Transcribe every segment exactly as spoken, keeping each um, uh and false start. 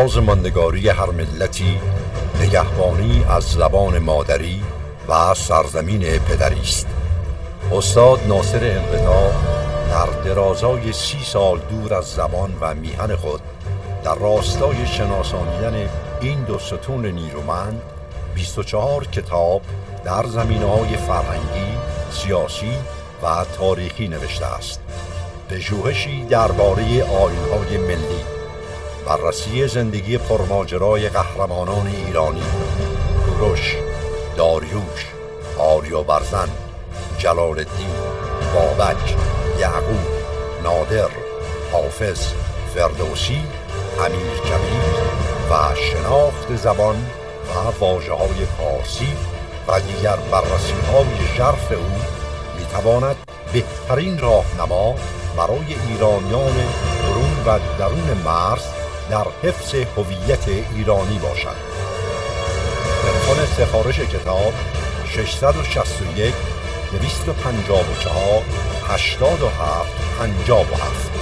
راز ماندگاری هر ملتی نگهبانی از زبان مادری و سرزمین پدری است. استاد ناصر انقطاع در درازای سی سال دور از زبان و میهن خود در راستای شناسانیدن این دو ستون نیرومند بیست و چهار کتاب در زمینه‌های فرهنگی، سیاسی و تاریخی نوشته است. پژوهشی درباره آیین‌های ملی، بررسی زندگی پرماجرای قهرمانان ایرانی، کوروش، داریوش، آریابرزن، جلال الدین، بابک، یعقوب، نادر، حافظ، فردوسی، امیرکبیر و شناخت زبان و واژه‌های پارسی و دیگر بررسی‌های ژرف او می‌تواند بهترین راهنما برای ایرانیان برون و درون مرز در حفظ هویت ایرانی باشد. تلفن سفارش کتاب شش شش یک دو پنج چهار هشتاد و هفت پنجاه و هفت.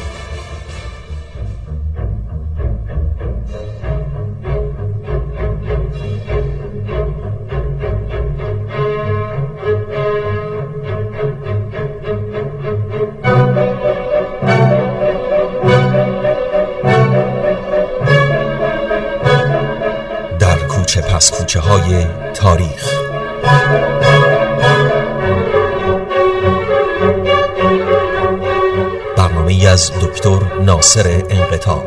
پس کوچه های تاریخ. برنامه‌ای از دکتر ناصر انقطاع.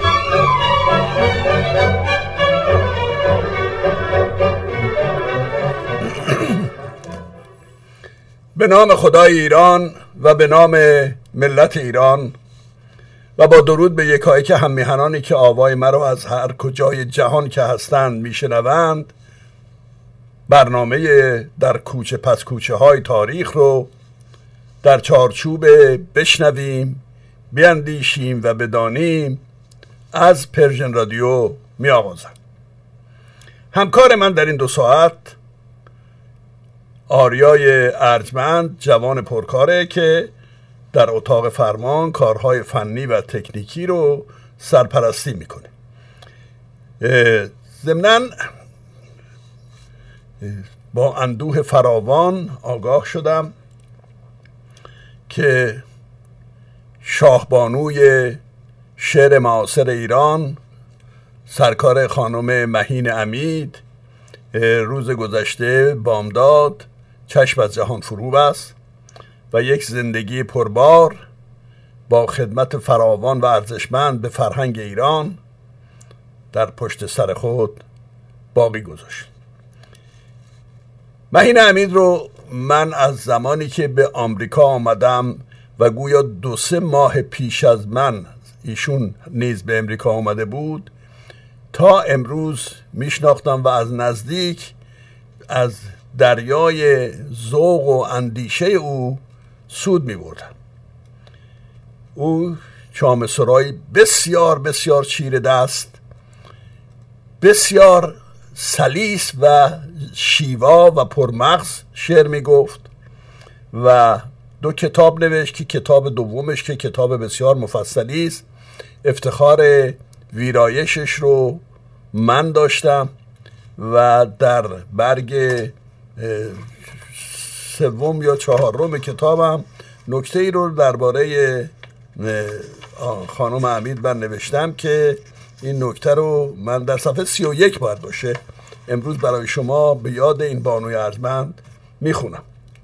به نام خدای ایران و به نام ملت ایران و با درود به یکایک هم میهنانی که آوای مرا از هر کجای جهان که هستند میشنوند، برنامه در کوچه پس کوچه های تاریخ رو در چارچوب بشنویم، بیاندیشیم و بدانیم از پرژن رادیو می آغازم. همکار من در این دو ساعت آریای ارجمند، جوان پرکاره که در اتاق فرمان کارهای فنی و تکنیکی رو سرپرستی میکنه. ضمناً با اندوه فراوان آگاه شدم که شاهبانوی شعر معاصر ایران، سرکار خانم مهین عمید، روز گذشته بامداد چشم از جهان فرو بست و یک زندگی پربار با خدمت فراوان و ارزشمند به فرهنگ ایران در پشت سر خود باقی گذاشت. مهین عمید رو من از زمانی که به آمریکا آمدم و گویا دو سه ماه پیش از من ایشون نیز به امریکا آمده بود تا امروز میشناختم و از نزدیک از دریای ذوق و اندیشه او سود می بردن. او چام سرایی بسیار بسیار چیره دست، بسیار سلیس و شیوا و پرمغز شعر می گفت و دو کتاب نوشت که کتاب دومش که کتاب بسیار مفصلی است، افتخار ویرایشش رو من داشتم و در برگ سوم یا چهارم کتابم نکته ای رو درباره خانم عمید من نوشتم که این نکته رو من در صفحه سی و یک باید باشه امروز برای شما به یاد این بانوی ارجمند میخونم.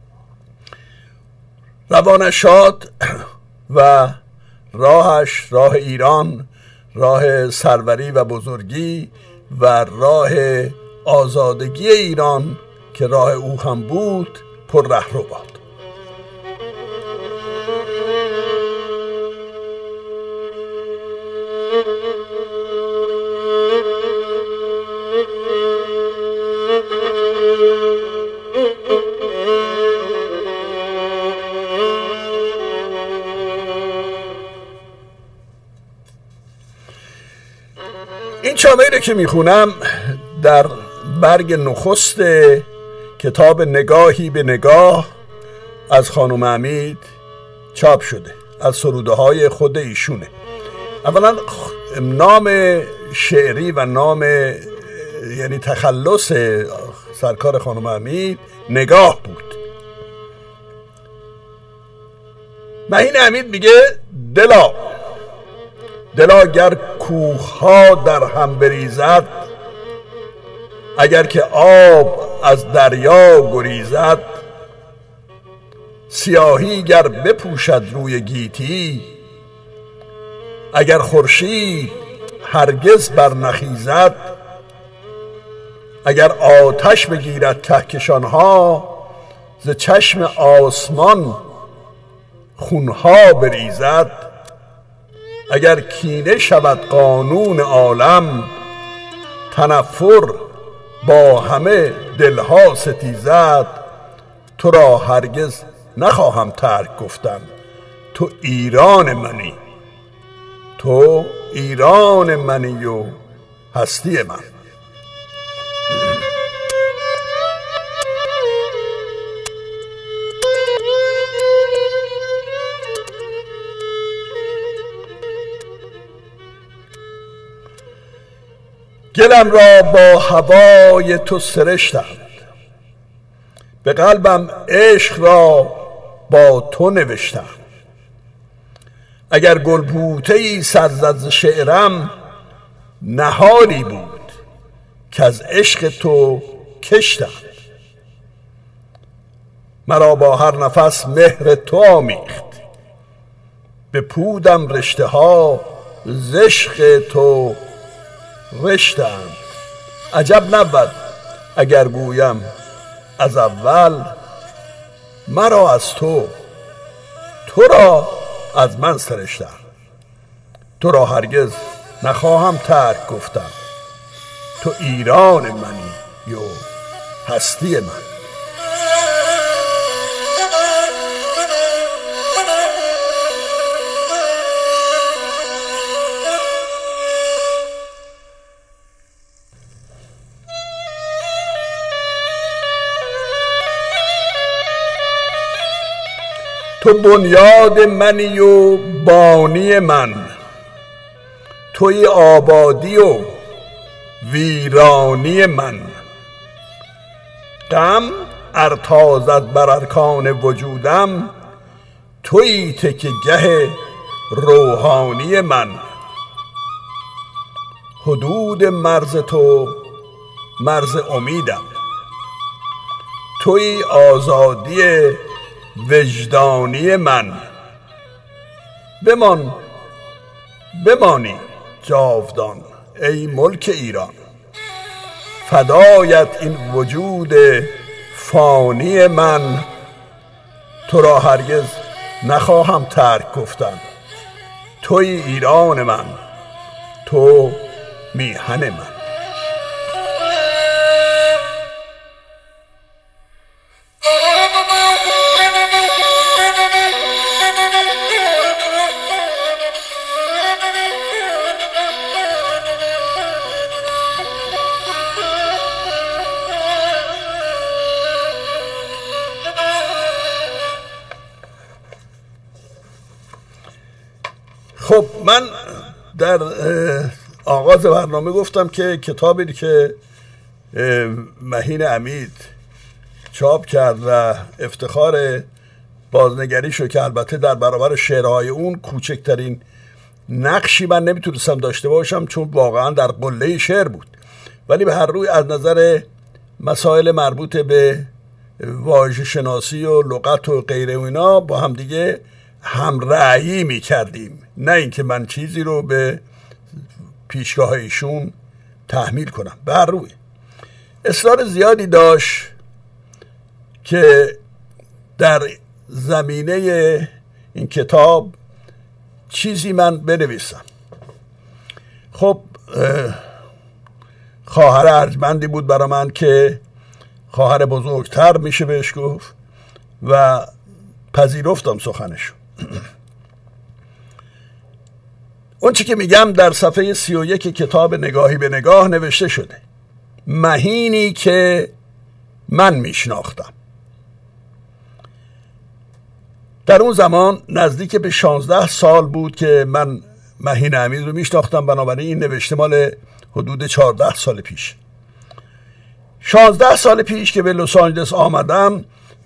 روانش شاد و راهش راه ایران، راه سروری و بزرگی و راه آزادگی ایران که راه او هم بود پر رهرو باد. این چامه‌ای رو که میخونم در برگ نخست کتاب نگاهی به نگاه از خانم عمید چاپ شده، از سروده های خود ایشونه. اولا نام شعری و نام یعنی تخلص سرکار خانم امید نگاه بود. مهین امید میگه دلا دلا گر کوه‌ها در هم بریزد، اگر که آب از دریا گریزد، سیاهی گر بپوشد روی گیتی، اگر خورشید هرگز بر نخیزد، اگر آتش بگیرد کهکشانها، ز چشم آسمان خونها بریزد، اگر کینه شود قانون عالم، تنفر با همه دلها ستیزد، تو را هرگز نخواهم ترک گفتن، تو ایران منی، تو ایران منی و هستی من. گلم را با هوای تو سرشتند، به قلبم عشق را با تو نوشتم، اگر گل بوته‌ای سر زد ز شعرم، نهالی بود که از عشق تو کشتم، مرا با هر نفس مهر تو آمیخت، به پودم رشته ها ز عشق تو رشتم، عجب نبود اگر گویم از اول، مرا از تو تو را از من سرشتم، تو را هرگز نخواهم ترک گفتم، تو ایران منی و هستی من. تو بنیاد منی و بانی من، توی آبادی و ویرانی من، غم ارتازد بر ارکان وجودم، توی تکیه گه روحانی من، حدود مرز تو مرز امیدم، توی آزادی وجدانی من، بمان بمانی جاودان ای ملک ایران، فدایت این وجود فانی من، تو را هرگز نخواهم ترک گفتن، توی ایران من، تو میهن من. خب من در آغاز برنامه گفتم که کتابی که مهین امید چاپ کرد و افتخار بازنگریشو که البته در برابر شعرهای اون کوچکترین نقشی من نمیتونستم داشته باشم، چون واقعا در قله شعر بود، ولی به هر روی از نظر مسائل مربوط به واژه شناسی و لغت و غیره و اینا با هم دیگه هم رأیی می کردیم، نه اینکه من چیزی رو به پیشگاه ایشون تحمیل کنم. به هر روی اصرار زیادی داشت که در زمینه این کتاب چیزی من بنویسم. خب خواهر ارجمندی بود برای من که خواهر بزرگتر میشه بهش گفت و پذیرفتم سخنشو. اون چی که میگم در صفحه سی و یک کتاب نگاهی به نگاه نوشته شده. مهینی که من میشناختم. در اون زمان نزدیک به شانزده سال بود که من مهین امید رو میشناختم، بنابراین این نوشته مال حدود چهارده سال پیش. شانزده سال پیش که به لس آنجلس آمدم،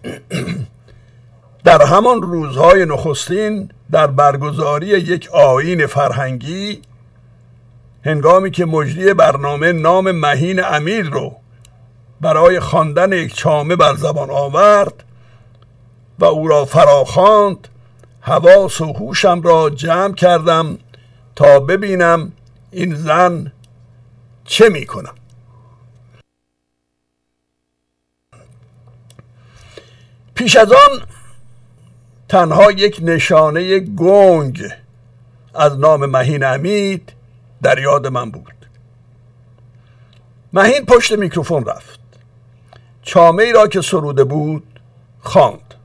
در همان روزهای نخستین در برگزاری یک آیین فرهنگی، هنگامی که مجری برنامه نام مهین امید رو برای خواندن یک چامه بر زبان آورد و او را فراخواند، حواس و هوشم را جمع کردم تا ببینم این زن چه میکنه. پیش از آن تنها یک نشانه گنگ از نام مهین امید در یاد من بود. مهین پشت میکروفون رفت، چامه ای را که سروده بود خواند.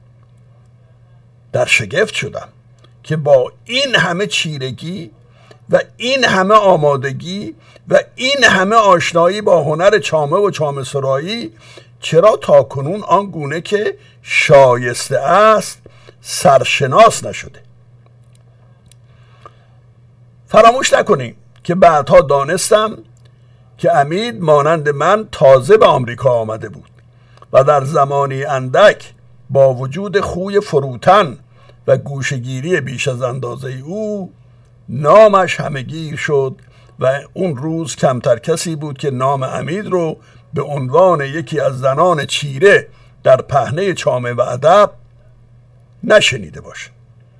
در شگفت شدم که با این همه چیرگی و این همه آمادگی و این همه آشنایی با هنر چامه و چامه سرایی چرا تا کنون آنگونه که شایسته است سرشناس نشده. فراموش نکنیم که بعدها دانستم که امید مانند من تازه به آمریکا آمده بود و در زمانی اندک با وجود خوی فروتن و گوشگیری بیش از اندازه او نامش همه‌گیر شد و اون روز کمتر کسی بود که نام امید رو به عنوان یکی از زنان چیره در پهنه چامه و ادب نشنیده باشه.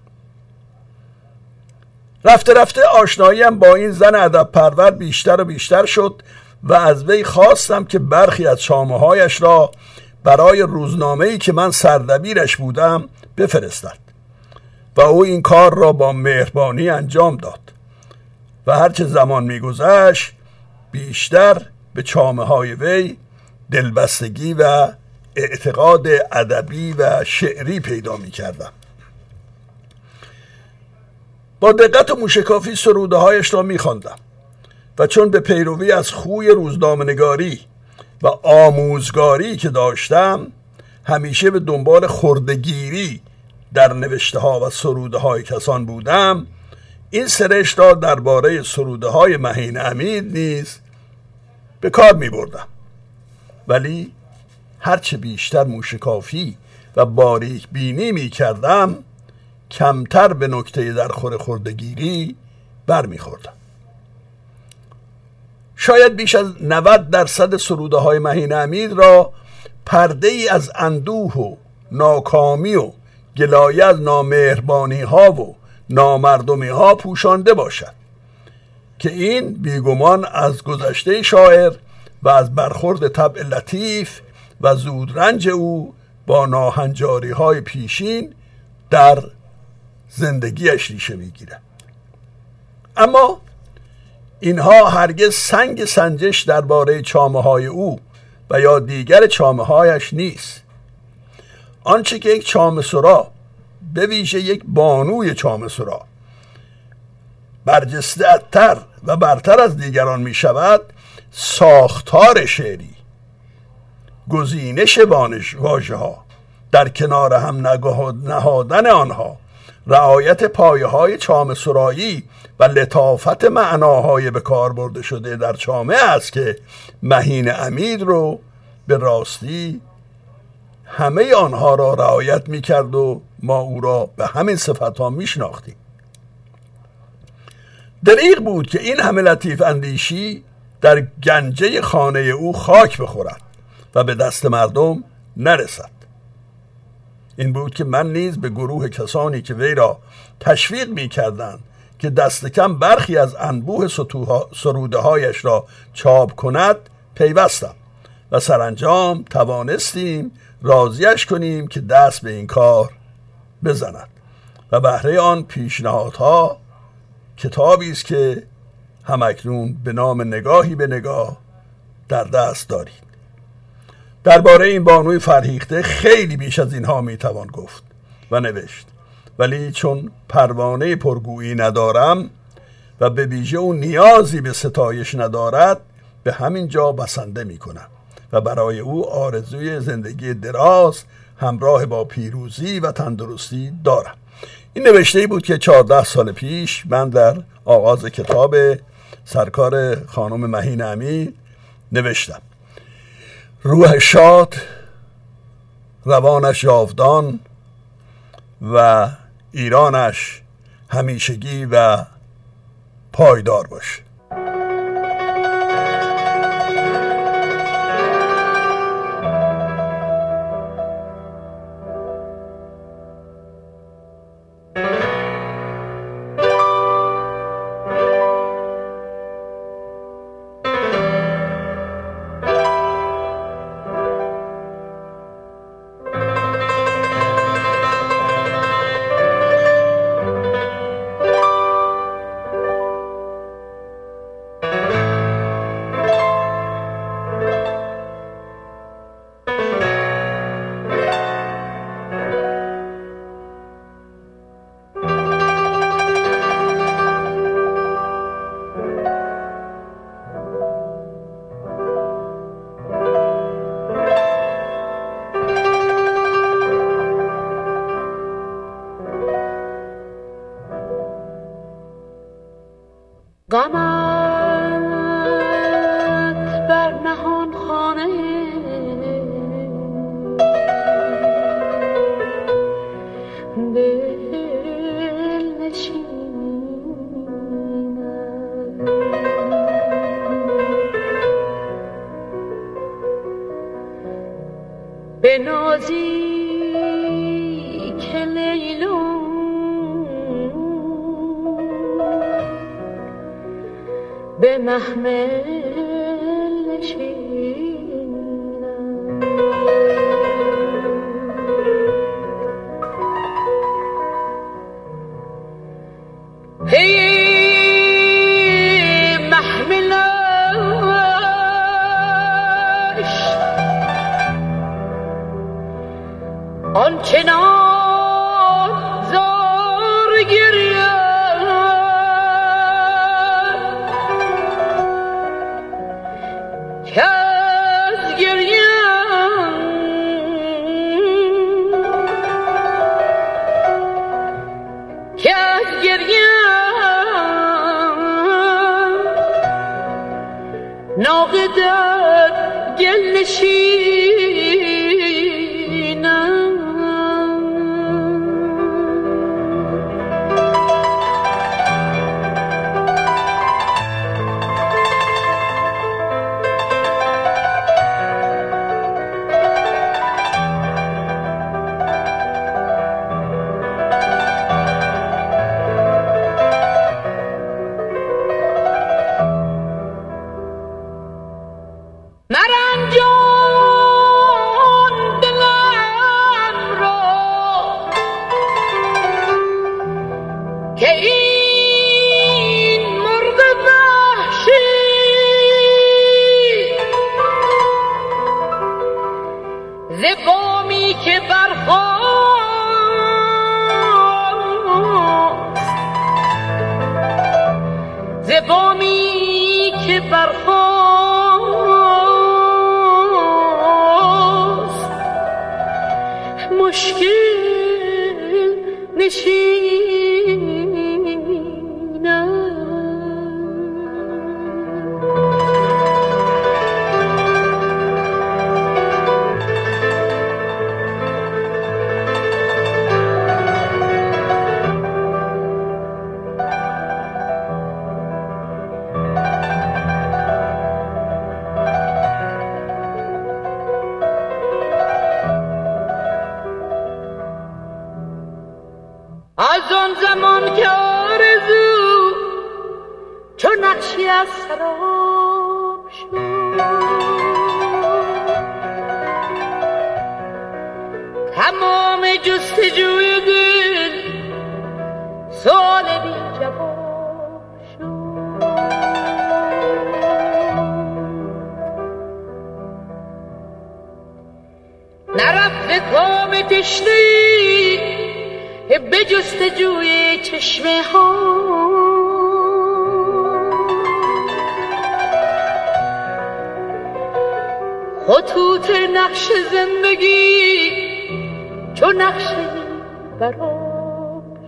رفته رفته آشناییم با این زن ادب پرور بیشتر و بیشتر شد و از وی خواستم که برخی از چامه هایش را برای روزنامه‌ای که من سردبیرش بودم بفرستد و او این کار را با مهربانی انجام داد و هرچه زمان می‌گذشت بیشتر به چامه های وی دلبستگی و اعتقاد ادبی و شعری پیدا می‌کردم. با دقت و موشکافی سروده هایش را می‌خواندم و چون به پیروی از خوی روزنامه‌نگاری و آموزگاری که داشتم همیشه به دنبال خردگیری در نوشته ها و سروده های کسان بودم، این سرشت را درباره سروده های مهین امید نیز به کار می بردم. ولی هرچه بیشتر موشکافی و باریک بینی می کردم کمتر به نکته در خور خردگیری بر می خوردم. شاید بیش از نود درصد سروده های مهین امید را پرده ای از اندوه و ناکامی و گلایه از نامهربانی ها و نامردمی ها پوشانده باشد که این بیگمان از گذشته شاعر و از برخورد طبع لطیف و زودرنج او با ناهنجاری های پیشین در زندگیش ریشه میگیرد. اما اینها هرگز سنگ سنجش درباره چامه های او و یا دیگر چامه هایش نیست. آنچه که یک چامه سرا، به ویژه یک بانوی چامه سرا، برجسته‌تر و برتر از دیگران می شود ساختار شعری، گزینش واژه ها، در کنار هم نهادن آنها، رعایت پایه های چامه سرایی و لطافت معناهای به کار برده شده در چامه است که مهین امید رو به راستی همه آنها را رعایت می کرد و ما او را به همین صفت ها می شناختیم. دریغ بود که این همه لطیف اندیشی در گنجه خانه او خاک بخورد و به دست مردم نرسد. این بود که من نیز به گروه کسانی که وی را تشویق می کردند که دست کم برخی از انبوه سروده هایش را چاپ کند پیوستم و سرانجام توانستیم راضیش کنیم که دست به این کار بزند و بهره آن پیشنهادها کتابی است که همکنون به نام نگاهی به نگاه در دست دارید. درباره این بانوی فرهیخته خیلی بیش از اینها میتوان گفت و نوشت، ولی چون پروانه پرگویی ندارم و به ویژه اون نیازی به ستایش ندارد، به همین جا بسنده میکنم و برای او آرزوی زندگی دراز همراه با پیروزی و تندرستی دارم. این نوشته ای بود که چهارده سال پیش من در آغاز کتاب سرکار خانم مهین امید نوشتم. روح شاد، روانش جاودان و ایرانش همیشگی و پایدار باشه. غمت بر نهان خانه دل نشیند، به نازی که لیلون به محمل نشینم. هی محملش آنچنان زار گریه که از گریم که از گریم ناقه در گل نشینم. زبامی که برخاست زبامی که برخاست مشکل نشینم. از آن زمان که آرزو چون نقشی از سراب شد، تمام جستجوی دل سوال بی جواب شد. نرفت کام تشنه‌ای به جستجوی چشمه ها، خطوط نقش زندگی چون نقشه براب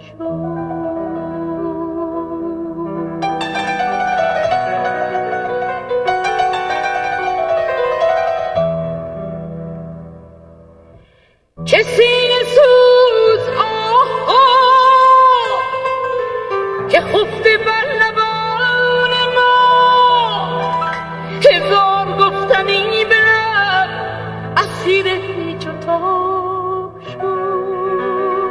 سینه سوز آه آه که خفته بر لبان ما هزار گفتنی بلد اسیر هیچ و تاب شد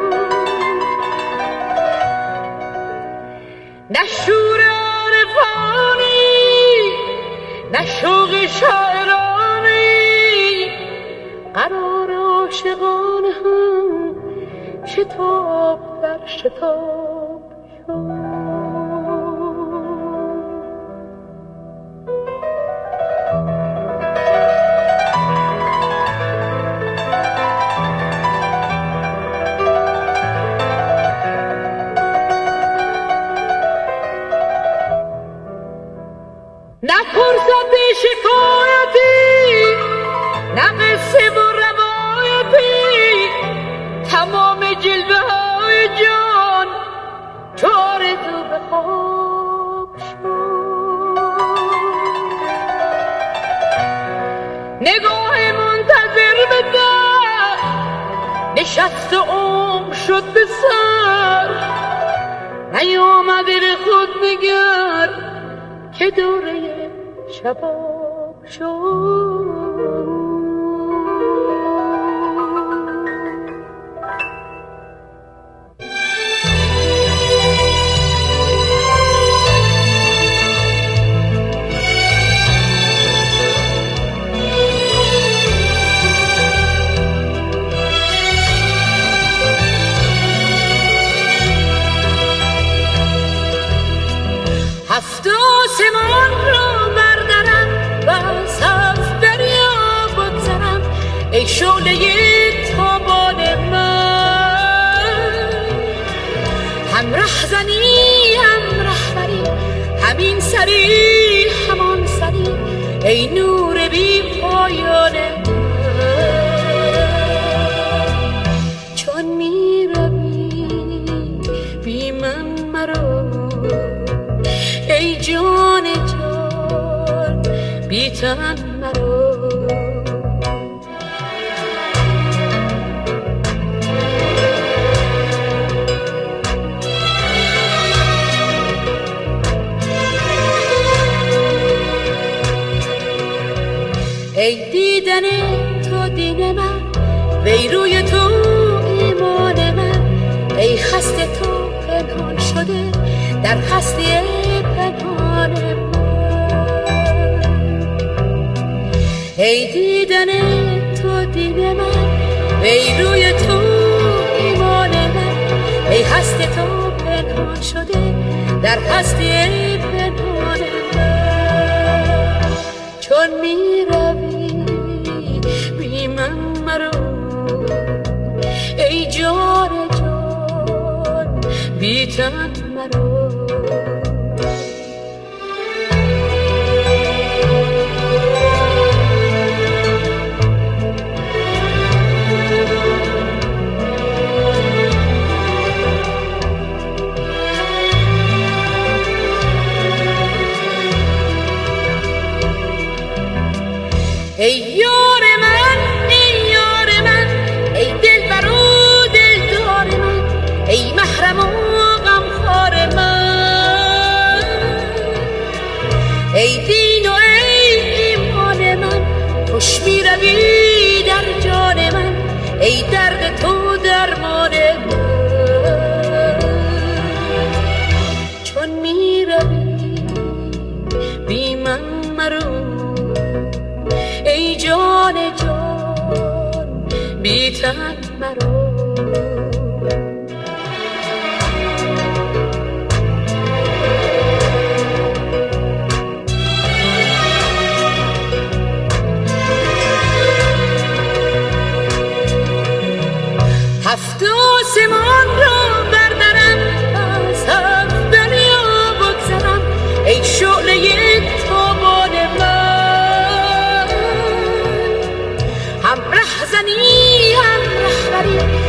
نه شور عارفانی نه شوق شاعرانی قرار عاشقان هم شتاب در شتاب شد نه فرصت شکایتی نه قصه و روایتی تمام جلوه های جان تو آرزو به خواب شد نگاه منتظر به در نشست و عمر شد به سر نیامده به خود نگر که دوره شباب شد هفت آسمان را بردارم و از هفت دریا بگذرم ای شعله تابان من هم رهزنی هم رهبری همین سری همان سری ای نور بی پایان من چون می روی بی من مرو ای جان جان بی تن مرو ای دیدن تو دین من وی روی تو ایمان من ای هست تو پنهان شده در هستی پنهان من ای دیدن تو دین من ای روی تو ایمان من ای هست تو پنهان شده در هستی پنهان من چون می روی بی من مرو ای جان جان بی تن مرو ای یار من ای یار من ای دلبر و دلدار من ای محرم و غمخوار من ای دین و ای ایمان من خوش می روی در جان من ای درد تو درمان من چون می روی بی من مرو ای جان جان بی تن مرو هفت آسمان را بردارم از هفت دریا بگذرم ای شعله تابان من هم رهزنی هم رهبری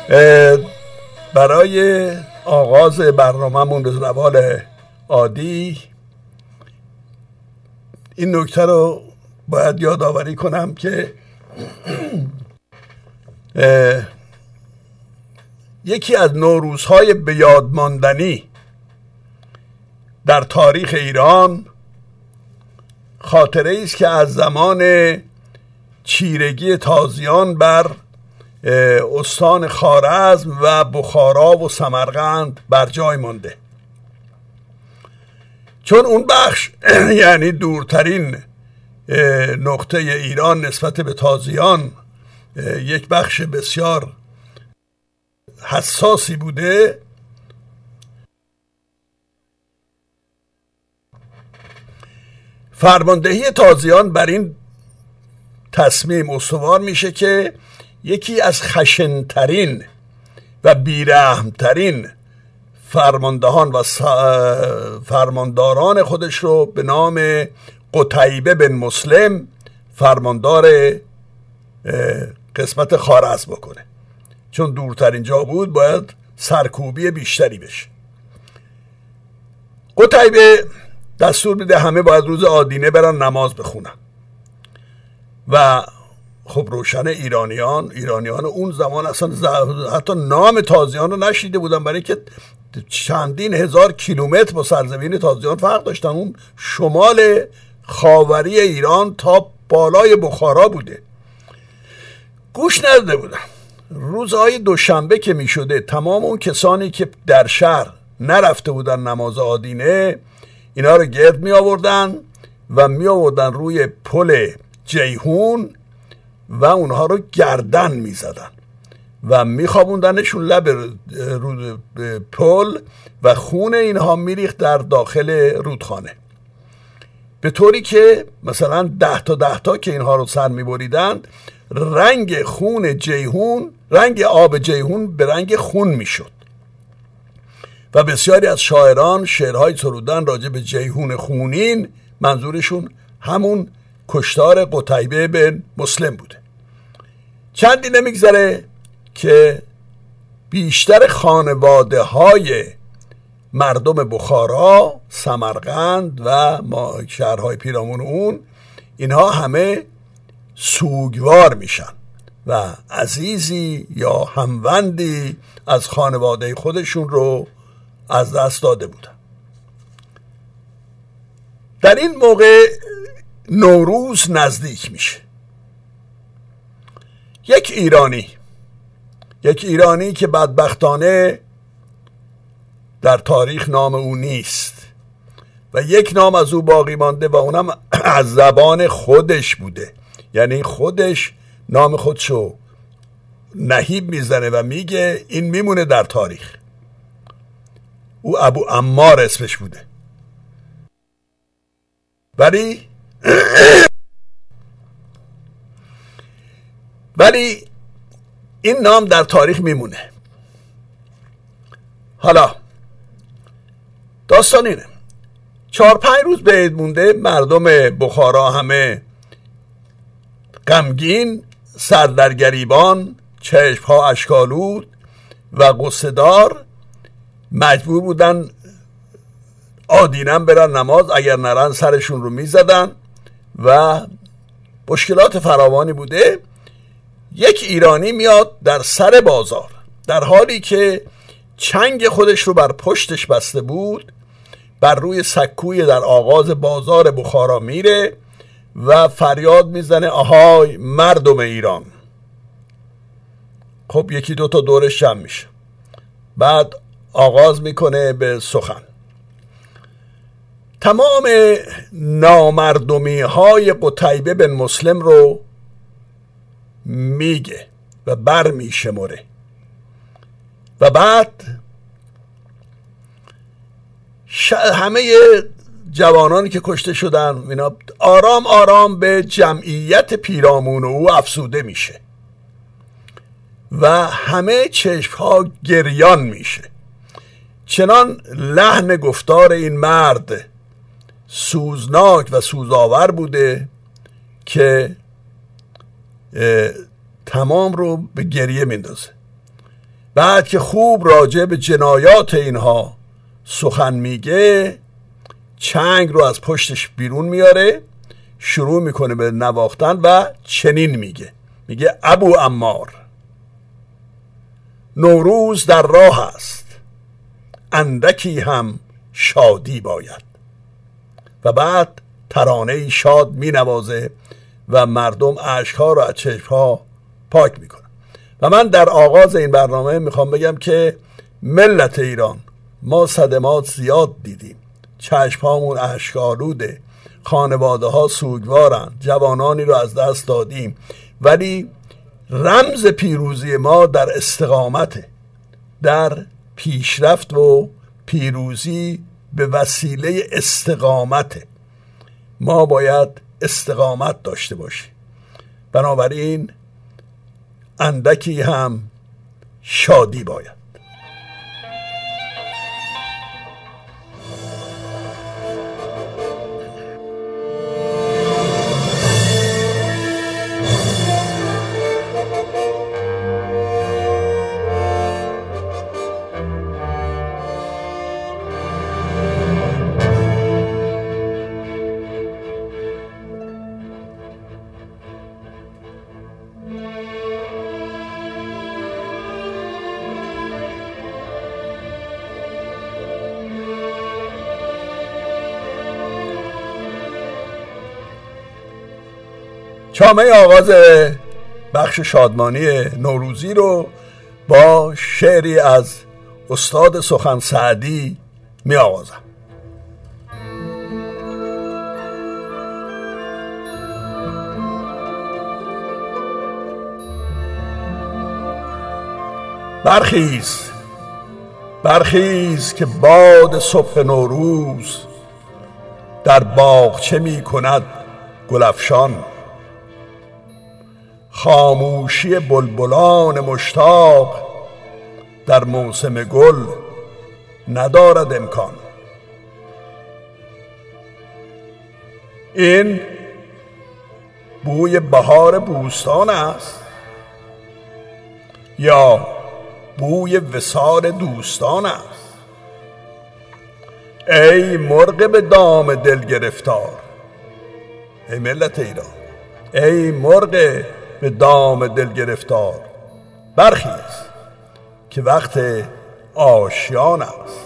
برای آغاز برنامه‌مون به روال عادی این نکته رو باید یادآوری کنم که یکی از نوروزهای به یاد ماندنی در تاریخ ایران خاطره است که از زمان چیرگی تازیان بر استان خوارزم و بخارا و سمرقند بر جای مانده، چون اون بخش یعنی دورترین نقطه ایران نسبت به تازیان یک بخش بسیار حساسی بوده. فرماندهی تازیان بر این تصمیم استوار میشه که یکی از خشنترین و بیرحمترین فرماندهان و فرمانداران خودش رو به نام قتیبه بن مسلم فرماندار قسمت خوارزم بکنه، چون دورترین جا بود باید سرکوبی بیشتری بشه. قتیبه دستور میده همه باید روز آدینه برن نماز بخونن و خب روشن ایرانیان ایرانیان اون زمان اصلا حتی نام تازیان رو نشیده بودن، برای که چندین هزار کیلومتر با سرزمین تازیان فرق داشتن. اون شمال خاوری ایران تا بالای بخارا بوده، گوش نداده بودن. روزهای دوشنبه که می شده تمام اون کسانی که در شهر نرفته بودن نماز آدینه اینا رو گرد می آوردن و می آوردن روی پل جیهون و اونها رو گردن می زدن و می خوابوندنشون لب رود پل و خون اینها می ریخت در داخل رودخانه، به طوری که مثلا ده تا ده تا که اینها رو سر می بریدن رنگ خون جیهون رنگ آب جیهون به رنگ خون می شد و بسیاری از شاعران شعرهای سرودن راجع به جیهون خونین منظورشون همون کشتار قتیبه بن مسلم بوده. چندی نمیگذره که بیشتر خانواده های مردم بخارا، سمرقند و شهرهای پیرامون اون اینها همه سوگوار میشن و عزیزی یا هموندی از خانواده خودشون رو از دست داده بودن. در این موقع نوروز نزدیک میشه. یک ایرانی یک ایرانی که بدبختانه در تاریخ نام او نیست و یک نام از او باقی مانده و اونم از زبان خودش بوده، یعنی خودش نام خودشو نهیب میزنه و میگه این میمونه در تاریخ. او ابو عمار اسمش بوده، ولی ولی این نام در تاریخ میمونه. حالا داستان اینه، چهار پنج روز به عید مونده، مردم بخارا همه غمگین، سر در گریبان، چشم‌ها اشک‌آلود و غصه‌دار مجبور بودن آدینه برن نماز، اگر نرن سرشون رو میزدن و مشکلات فراوانی بوده. یک ایرانی میاد در سر بازار در حالی که چنگ خودش رو بر پشتش بسته بود، بر روی سکوی در آغاز بازار بخارا میره و فریاد میزنه آهای مردم ایران. خب یکی دو تا دورش جمع میشه، بعد آغاز میکنه به سخن. تمام نامردمی های قتیبه بن مسلم رو میگه و بر میشمره و بعد همه جوانانی که کشته شدن اینا آرام آرام به جمعیت پیرامون او افسوده میشه و همه چشمها گریان میشه، چنان لحن گفتار این مرد سوزناک و سوزآور بوده که تمام رو به گریه میندازه. بعد که خوب راجع به جنایات اینها سخن میگه، چنگ رو از پشتش بیرون میاره، شروع میکنه به نواختن و چنین میگه میگه ابو عمار، نوروز در راه است، اندکی هم شادی باید. و بعد ترانه‌ای شاد مینوازه و مردم اشک‌ها رو از چشم‌ها پاک میکنن. و من در آغاز این برنامه میخوام بگم که ملت ایران، ما صدمات زیاد دیدیم، چشم‌هامون اشک‌آلوده، خانواده ها سوگوارن، جوانانی رو از دست دادیم، ولی رمز پیروزی ما در استقامته، در پیشرفت و پیروزی به وسیله استقامته. ما باید استقامت داشته باشیم. بنابراین اندکی هم شادی باید. چامه آغاز بخش شادمانی نوروزی رو با شعری از استاد سخن سعدی می آغازم. برخیز برخیز که باد صبح نوروز در باغچه می کند گلفشان، خاموشی بلبلان مشتاق در موسم گل ندارد امکان. این بوی بهار بوستان است یا بوی وصال دوستان است؟ ای مرغ به دام دل گرفتار، ای ملت ایران، ای مرغ به دام دل گرفتار، برخیز که وقت آشیان است.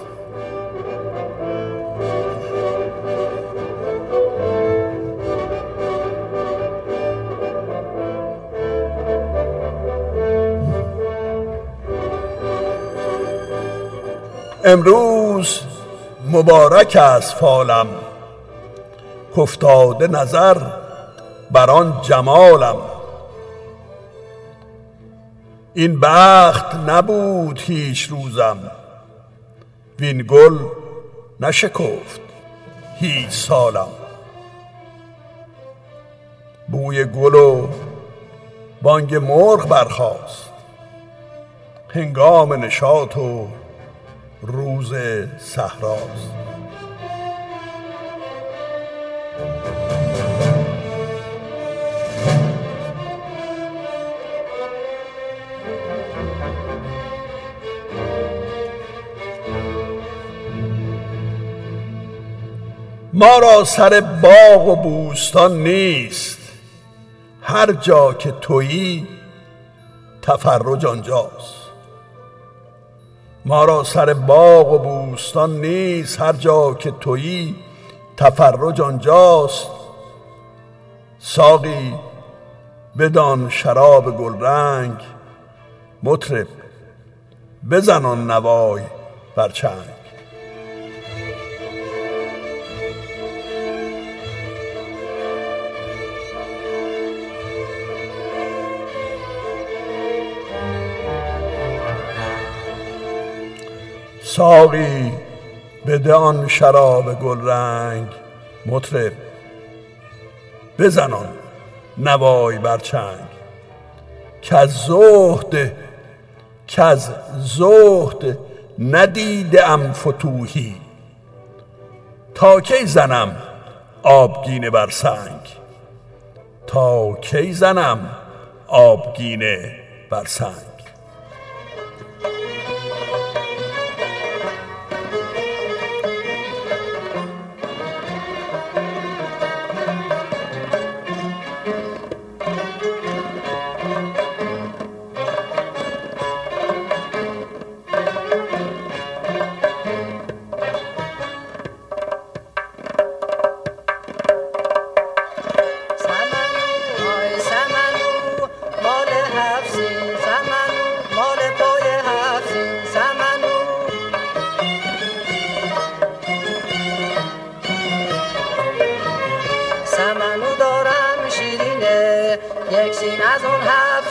امروز مبارک است فالم، کافتاده نظر بر آن جمالم. این بخت نبود هیچ روزم، وین گل نشکفت هیچ سالم. بوی گل و بانگ مرغ برخاست، هنگام نشاط و روز صحراست. ما را سر باغ و بوستان نیست، هر جا که تویی تفرج آنجاست. ما را سر باغ و بوستان نیست، هر جا که تویی تفرج آنجاست. ساقی بدان شراب گلرنگ، مطرب بزن آن نوای بر چنگ. ساقی بده آن شراب گلرنگ، مطرب بزن آن نوای بر چنگ. کز زهد کز زهد ندیده ام فتوحی، تا کی زنم آبگینه بر سنگ. تا کی زنم آبگینه بر سنگ.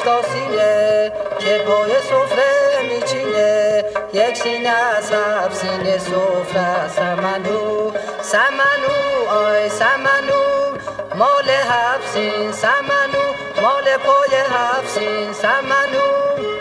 تا سینه که پای سفره میچینه، یک سینه از هفت سینه سفره سمنو سمنو آی سمنو مال هفت سین سمنو مال پای هفت سین سمنو.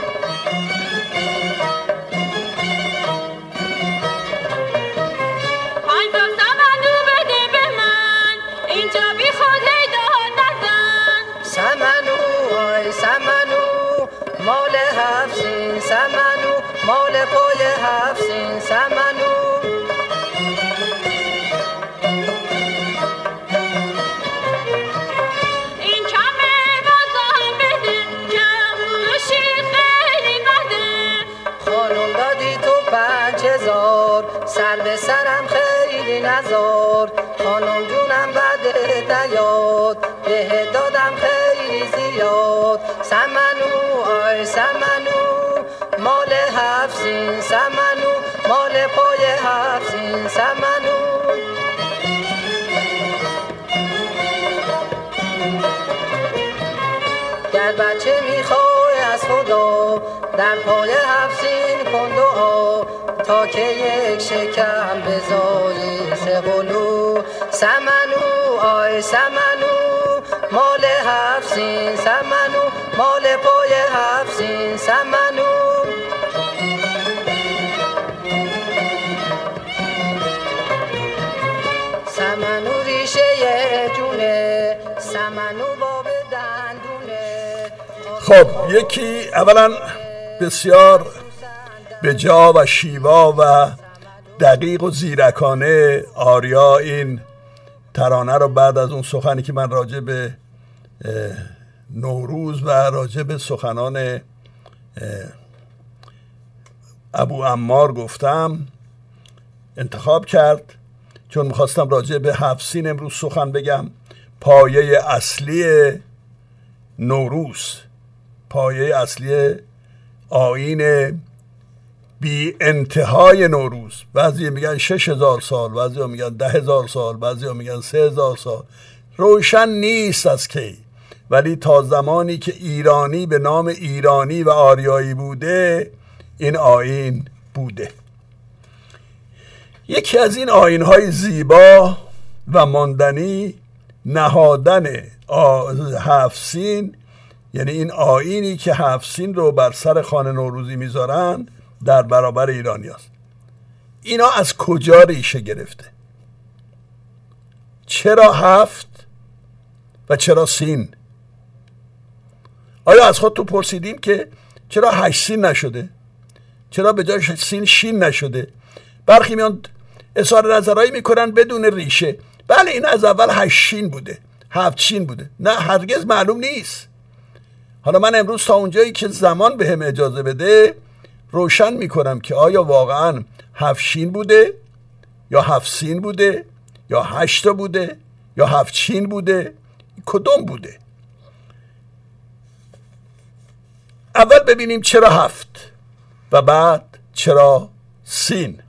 مال هفت سین سمنو مال پای هفت سین سمنو. این کمه بازم بده کم دوشی خیلی بده، خانم دادی تو پنج هزار سر به سرم خیلی نزار، خانم جونم بده دیاد به دادم خیلی زیاد، سمنو آی سمنو مال هفت سین سمنو مال پای هفت سین سمنو. گر بچه میخوای از خدا در پای هفت سین کن دعا، تا که یک شکم بزایی سه قلو، سمنو آی سمنو مال هفت سین سمنو مال پای هفت سین سمنو. سمنو ریشه جونه سمنو باب دندونه. خب یکی اولا بسیار به جا و شیوا و دقیق و زیرکانه آریا این ترانه رو بعد از اون سخنی که من راجع به نوروز و راجع به سخنان ابو عمار گفتم انتخاب کرد، چون میخواستم راجع به هفت سین امروز سخن بگم. پایه اصلی نوروز، پایه اصلی آیین بی انتهای نوروز، بعضی میگن شش هزار سال، بعضی میگن ده هزار سال، بعضی میگن سه هزار سال، روشن نیست از کی، ولی تا زمانی که ایرانی به نام ایرانی و آریایی بوده این آیین بوده. یکی از این آیین‌های زیبا و ماندنی نهادن هفت سین، یعنی این آیینی که هفت سین رو بر سر خوان نوروزی میذارن در برابر ایرانی هست. اینا از کجا ریشه گرفته؟ چرا هفت و چرا سین؟ آیا از خودتون پرسیدیم که چرا هشت سین نشده؟ چرا به جای سین شین نشده؟ برخی میان اظهار نظرهایی میکنن بدون ریشه. بله این از اول هشت شین بوده، هفت شین بوده. نه هرگز معلوم نیست. حالا من امروز تا اونجایی که زمان به هم اجازه بده روشن میکنم که آیا واقعا هفت شین بوده یا هفت سین بوده یا هشت بوده یا هفت شین بوده، کدوم بوده؟ اول ببینیم چرا هفت و بعد چرا سین.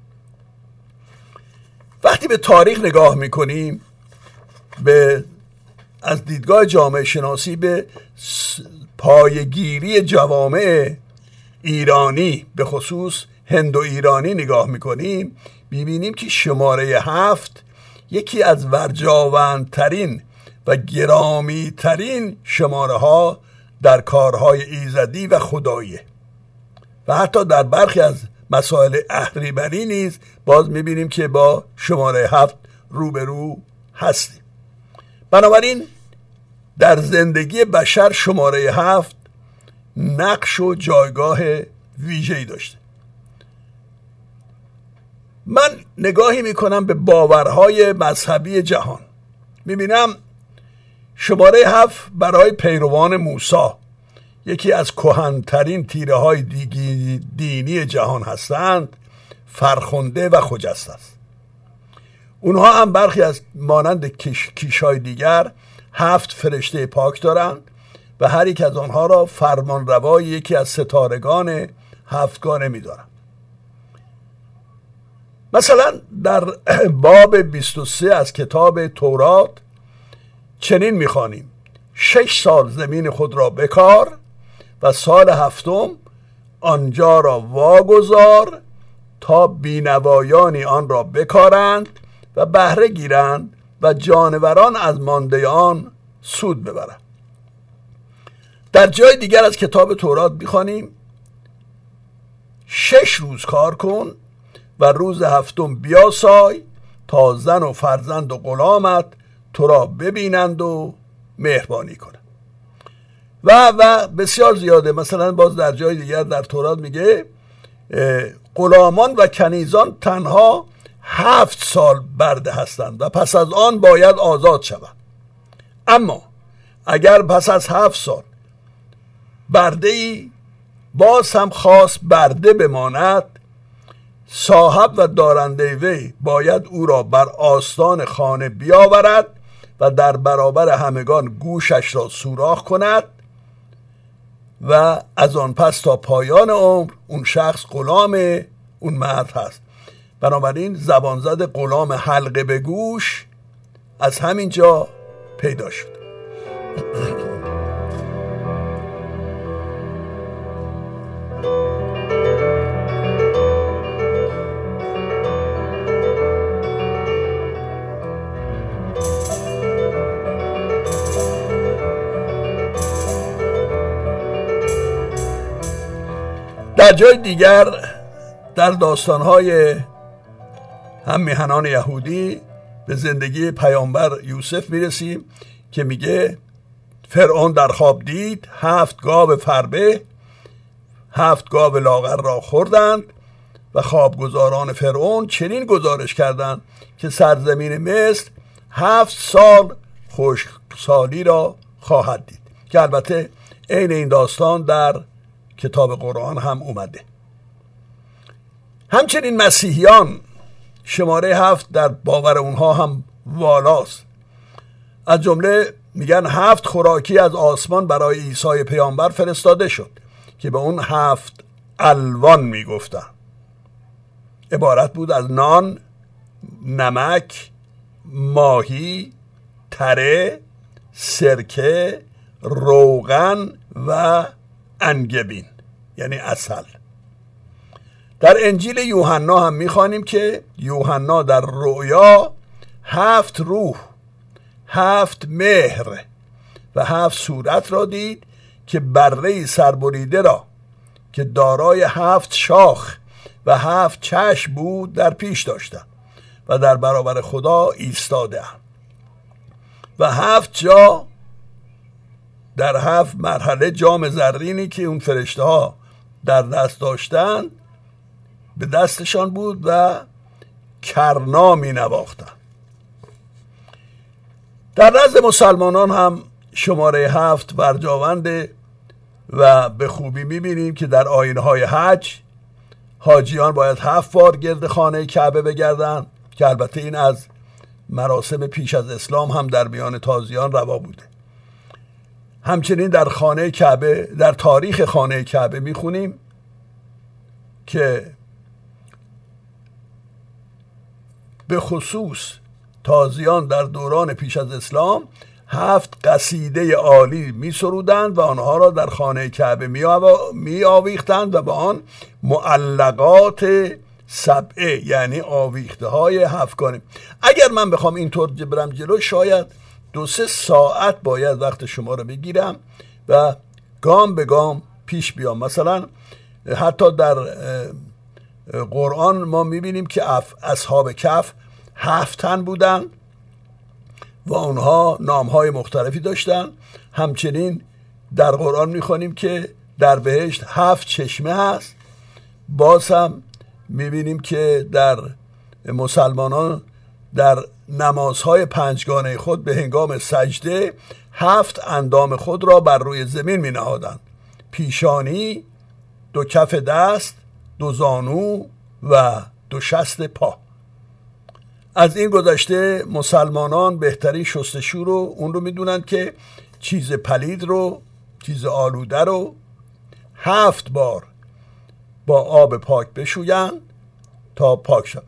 وقتی به تاریخ نگاه میکنیم به از دیدگاه جامعه شناسی به پایگیری جوامع ایرانی به خصوص هندو ایرانی نگاه میکنیم، میبینیم که شماره هفت یکی از ورجاوندترین و گرامی ترین شماره ها در کارهای ایزدی و خداییه و حتی در برخی از مسائل اهریمنی نیز باز میبینیم که با شماره هفت روبرو هستیم. بنابراین در زندگی بشر شماره هفت نقش و جایگاه ویژه‌ای داشته. من نگاهی میکنم به باورهای مذهبی جهان، میبینم شماره هفت برای پیروان موسی یکی از کهن‌ترین تیره های دینی جهان هستند، فرخنده و خجسته است. اونها هم برخی از مانند کش، کیش های دیگر هفت فرشته پاک دارند و هر یک از آنها را فرمان روای یکی از ستارگان هفتگانه می دارند. مثلا در باب بیست و سه از کتاب تورات چنین می خوانیم: شش سال زمین خود را بکار و سال هفتم آنجا را واگذار تا بینوایانی آن را بکارند و بهره گیرند و جانوران از مانده آن سود ببرند. در جای دیگر از کتاب تورات می‌خوانیم شش روز کار کن و روز هفتم بیاسای تا زن و فرزند و غلامت تو را ببینند و مهربانی کنند و و بسیار زیاده. مثلا باز در جای دیگر در تورات میگه غلامان و کنیزان تنها هفت سال برده هستند و پس از آن باید آزاد شوند. اما اگر پس از هفت سال برده ای باز هم خواست برده بماند، صاحب و دارنده وی باید او را بر آستان خانه بیاورد و در برابر همگان گوشش را سوراخ کند و از آن پس تا پایان عمر اون شخص غلام اون مرد هست. بنابراین زبان زد غلام حلقه به گوش از همین جا پیدا شد. در جای دیگر در داستان‌های هم میهنان یهودی به زندگی پیامبر یوسف میرسیم که میگه فرعون در خواب دید هفت گاو فربه هفت گاو لاغر را خوردند و خوابگزاران فرعون چنین گزارش کردند که سرزمین مصر هفت سال خشکسالی را خواهد دید، که البته عین این داستان در کتاب قرآن هم اومده. همچنین مسیحیان شماره هفت در باور اونها هم والاست. از جمله میگن هفت خوراکی از آسمان برای عیسی پیامبر فرستاده شد که به اون هفت الوان میگفتن. عبارت بود از نان، نمک، ماهی، تره، سرکه، روغن و انگبین یعنی عسل. در انجیل یوحنا هم میخوانیم که یوحنا در رؤیا هفت روح، هفت مهر و هفت صورت را دید که بره سربریده را که دارای هفت شاخ و هفت چشم بود در پیش داشتند و در برابر خدا ایستاده و هفت جا در هفت مرحله جام زرینی که اون فرشته ها در دست داشتن به دستشان بود و کرنا می نواختن. در نزد مسلمانان هم شماره هفت برجاونده و به خوبی می بینیم که در آیین‌های حج حاجیان باید هفت بار گرد خانه کعبه بگردن، که البته این از مراسم پیش از اسلام هم در میان تازیان روا بوده. همچنین در خانه کعبه، در تاریخ خانه کعبه میخونیم که به خصوص تازیان در دوران پیش از اسلام هفت قصیده عالی می سرودند و آنها را در خانه کعبه می آویختند و با آن معلقات سبعه یعنی آویخته های هفتگانه. اگر من بخوام اینطور برم جلو شاید دو سه ساعت باید وقت شما رو بگیرم و گام به گام پیش بیام. مثلا حتی در قرآن ما میبینیم که اصحاب کهف هفت تن بودن و اونها نامهای مختلفی داشتن. همچنین در قرآن میخوانیم که در بهشت هفت چشمه هست. باز هم میبینیم که در مسلمانان در نمازهای پنجگانه خود به هنگام سجده هفت اندام خود را بر روی زمین می نهادند: پیشانی، دو کف دست، دو زانو و دو شست پا. از این گذشته مسلمانان بهترین شستشو رو اون رو میدونن که چیز پلید رو، چیز آلوده رو هفت بار با آب پاک بشویند تا پاک شد.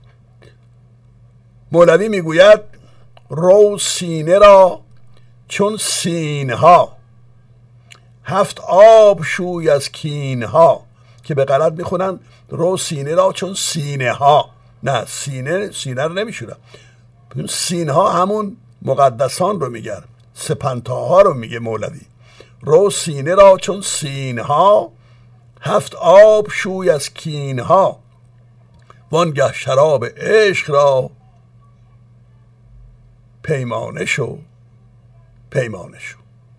مولوی میگوید رو سینه را چون سینها هفت آب شوی از کین ها، که به غلط میخونن رو سینه را چون سینه ها. نه، سینه سینه رو نمیشورن. سینه ها همون مقدسان رو میگن، سپنتاها رو میگه مولوی. رو سینه را چون سینه ها، هفت آب شوی از کین ها، وانگه شراب عشق را پیمانه شو پیمانه شو.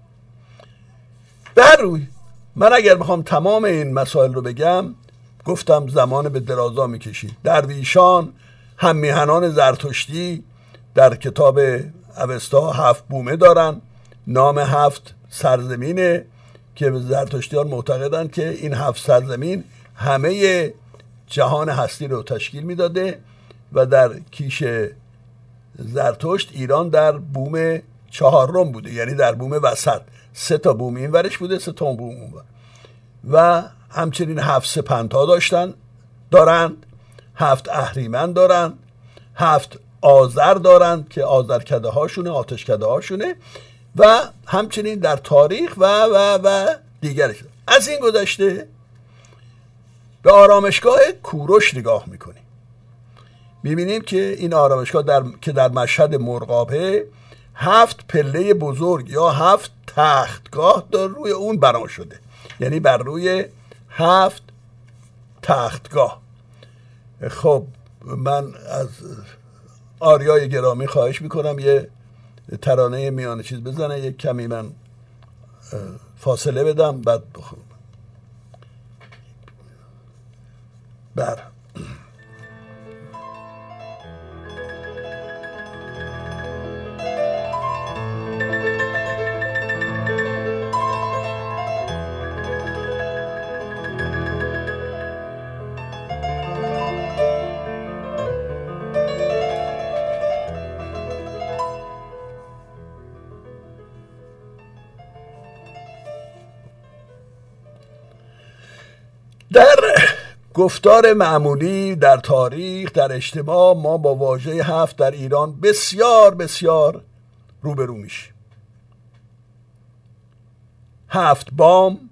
در روی من اگر بخوام تمام این مسائل رو بگم، گفتم زمان به درازا میکشید. درویشان هم میهنان زرتشتی در کتاب اوستا هفت بومه دارن، نام هفت سرزمینه که زرتشتیان معتقدن که این هفت سرزمین همه جهان هستی رو تشکیل میداده و در کیش زرتشت ایران در بوم چهارم بوده، یعنی در بوم وسط. سه تا بوم این ورش بوده، سه تا بوم اون ور. و همچنین هفت سپنتا داشتن دارند، هفت اهریمن دارند، هفت آذر دارند که آذرکده هاشونه، آتشکده هاشونه، و همچنین در تاریخ و و و دیگرش. از این گذشته به آرامشگاه کوروش نگاه میکنیم، میبینیم که این آرامشگاه در که در مشهد مرغابه هفت پله بزرگ یا هفت تختگاه در روی اون بنا شده، یعنی بر روی هفت تختگاه. خب من از آریای گرامی خواهش میکنم یه ترانه میانه چیز بزنه، یک کمی من فاصله بدم بعد بخونم. بر در گفتار معمولی در تاریخ، در اجتماع، ما با واژه هفت در ایران بسیار بسیار روبرو میشیم. هفت بام،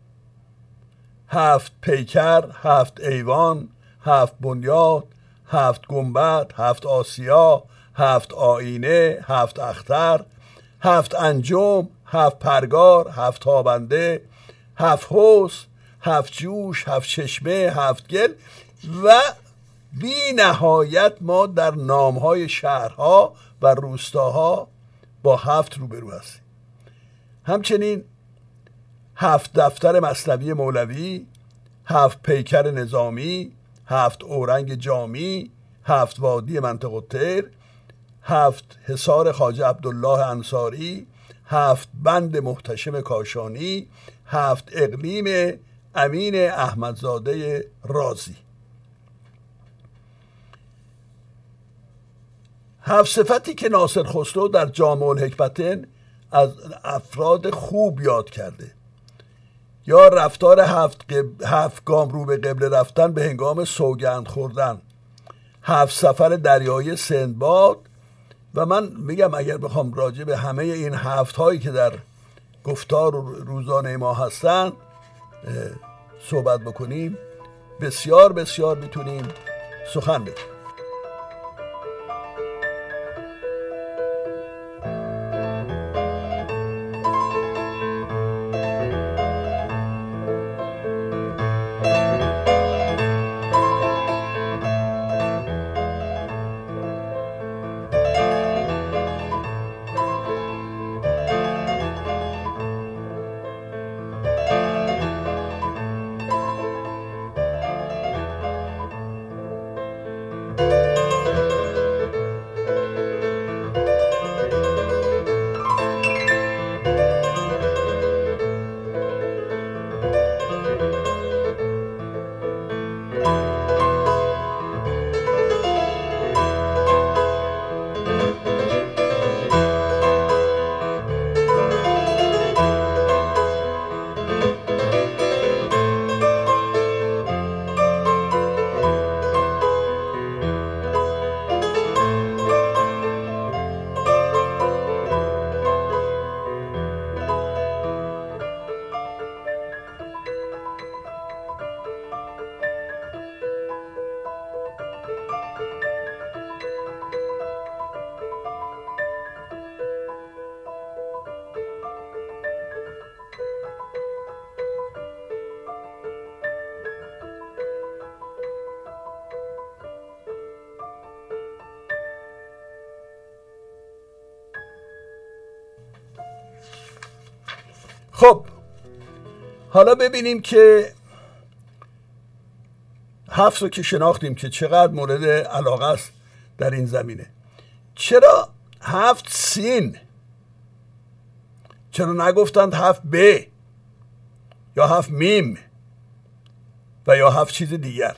هفت پیکر، هفت ایوان، هفت بنیاد، هفت گنبد، هفت آسیا، هفت آینه، هفت اختر، هفت انجم، هفت پرگار، هفت تابنده، هفت حوض، هفت جوش، هفت چشمه، هفت گل و بی نهایت. ما در نامهای شهرها و روستاها با هفت روبرو هستیم. همچنین هفت دفتر مثنوی مولوی، هفت پیکر نظامی، هفت اورنگ جامی، هفت وادی منطقه الطیر، هفت حصار خواجه عبدالله انصاری، هفت بند محتشم کاشانی، هفت اقلیم امین احمدزاده رازی. هفت صفتی که ناصر خسرو در جامع الحکمتین از افراد خوب یاد کرده، یا رفتار هفت, قب... هفت گام رو به قبله رفتن به هنگام سوگند خوردن، هفت سفر دریایی سندباد. و من میگم اگر بخوام راجع به همه این هفت هایی که در گفتار روزانه ما هستن صحبت بکنیم، بسیار بسیار میتونیم سخن بگیم. خب حالا ببینیم که هفت رو که شناختیم که چقدر مورد علاقه است در این زمینه. چرا هفت سین؟ چرا نگفتند هفت ب یا هفت میم و یا هفت چیز دیگر؟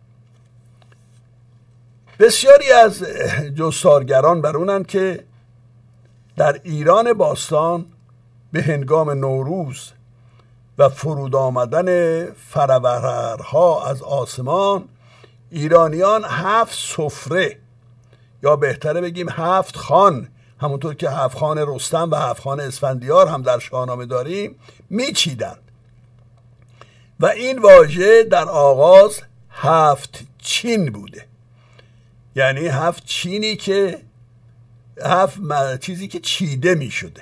بسیاری از جستارگران برونند که در ایران باستان به هنگام نوروز و فرود آمدن فرورها از آسمان، ایرانیان هفت سفره یا بهتره بگیم هفت خان، همونطور که هفت خان رستم و هفت خان اسفندیار هم در شاهنامه داریم، میچیدند و این واژه در آغاز هفت چین بوده، یعنی هفت چینی که هفت چیزی که چیده می شده.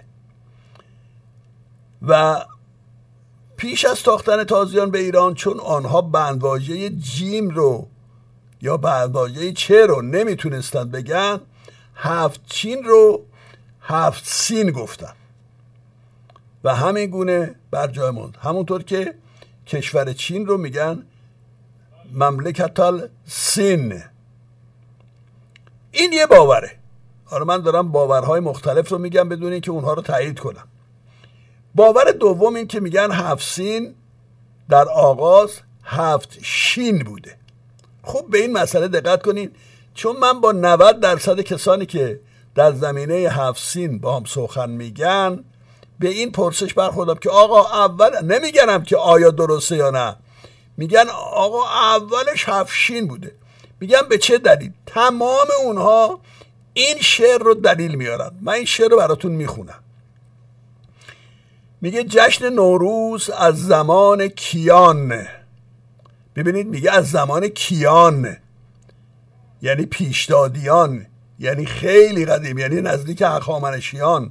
و پیش از تاختن تازیان به ایران، چون آنها بندواژه جیم رو یا بندواژه چه رو نمیتونستند بگن، هفت چین رو هفت سین گفتن و همین گونه بر جای موند. همونطور که کشور چین رو میگن مملکت الصین. این یه باوره. حالا من دارم باورهای مختلف رو میگم بدون اینکه اونها رو تایید کنم. باور دوم این که میگن هفت سین در آغاز هفت شین بوده. خوب به این مسئله دقت کنین، چون من با نود درصد کسانی که در زمینه هفت سین با هم سخن میگن به این پرسش برخوردم که آقا اول، نمیگنم که آیا درسته یا نه، میگن آقا اولش هفت شین بوده. میگم به چه دلیل؟ تمام اونها این شعر رو دلیل میارن. من این شعر رو براتون میخونم. میگه جشن نوروز از زمان کیان. ببینید میگه از زمان کیان، یعنی پیشدادیان، یعنی خیلی قدیم، یعنی نزدیک هخامنشیان.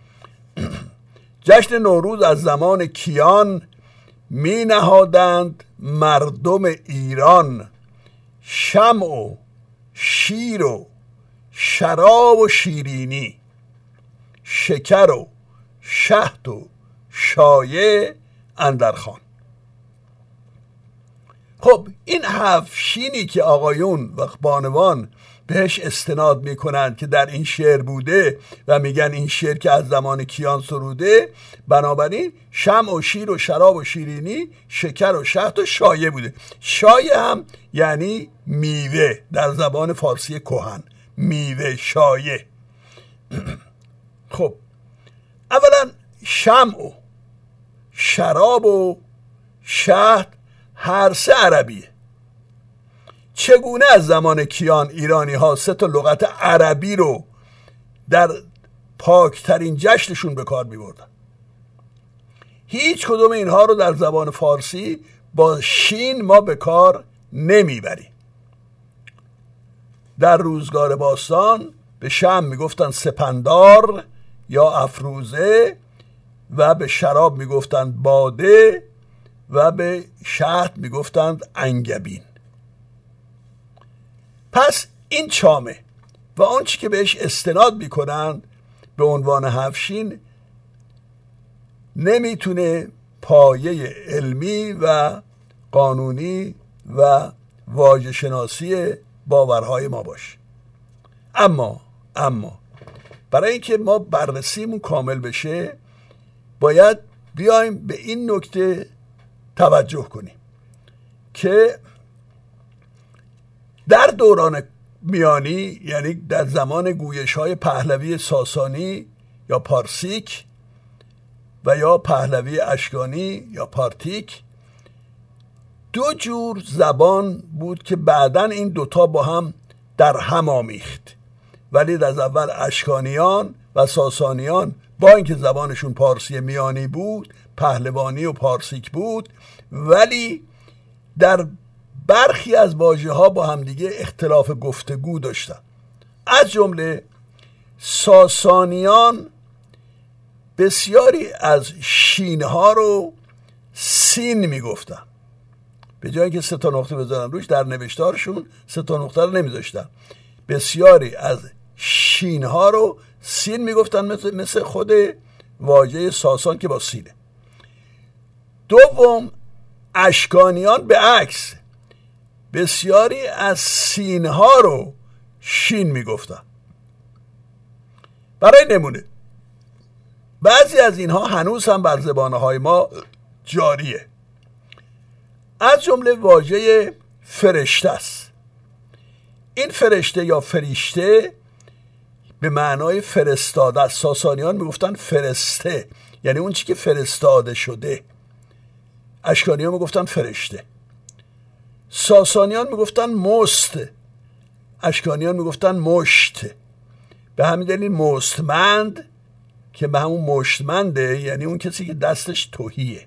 جشن نوروز از زمان کیان می نهادند مردم ایران، شمع و شیر و شراب و شیرینی، شکر و شهد و شایع اندر خوان. خب این هفت شینی که آقایون و بانوان بهش استناد میکنند که در این شعر بوده و میگن این شعر که از زمان کیان سروده، بنابراین شمع و شیر و شراب و شیرینی، شکر و شهد و شایع بوده. شایع هم یعنی میوه در زبان فارسی کهن، میوه، شایع. خب اولا شمع و شراب و شهد هر سه عربیه. چگونه از زمان کیان ایرانی ها سه تا لغت عربی رو در پاکترین جشنشون به کار می بردن؟ هیچ کدوم اینها رو در زبان فارسی با شین ما به کار نمی بریم. در روزگار باستان به شمع می گفتن سپندار یا افروزه و به شراب می گفتند باده و به شهد می گفتند انگبین. پس این چامه و آنچه که بهش استناد میکنند به عنوان هفشین نمیتونه پایه علمی و قانونی و واژه شناسی باورهای ما باشه. اما اما برای اینکه ما بررسیمون کامل بشه باید بیایم به این نکته توجه کنیم که در دوران میانی، یعنی در زمان گویش های پهلوی ساسانی یا پارسیک و یا پهلوی اشکانی یا پارتیک، دو جور زبان بود که بعداً این دوتا با هم در هم آمیخت. ولی در اول اشکانیان و ساسانیان با اینکه زبانشون پارسی میانی بود، پهلوانی و پارسیک بود، ولی در برخی از واژه ها با همدیگه اختلاف گفتگو داشتن. از جمله ساسانیان بسیاری از شین ها رو سین میگفتن، به جایی که سه تا نقطه بذارن روش در نوشتارشون سه تا نقطه رو نمیذاشتن. بسیاری از شین ها رو سین میگفتن، مثل مثل خود واژه ساسان که با سینه. دوم، اشکانیان به عکس بسیاری از سینها رو شین میگفتن. برای نمونه بعضی از اینها هنوز هم بر زبانهای ما جاریه. از جمله واژه فرشته است. این فرشته یا فریشته به معنای فرستاده است. ساسانیان میگفتن فرسته، یعنی اون چی که فرستاده شده. اشکانیان میگفتن فرشته. ساسانیان میگفتن مست، اشکانیان میگفتن مشت. به همین دلیل مستمند که به همون مشتمنده، یعنی اون کسی که دستش تهیه.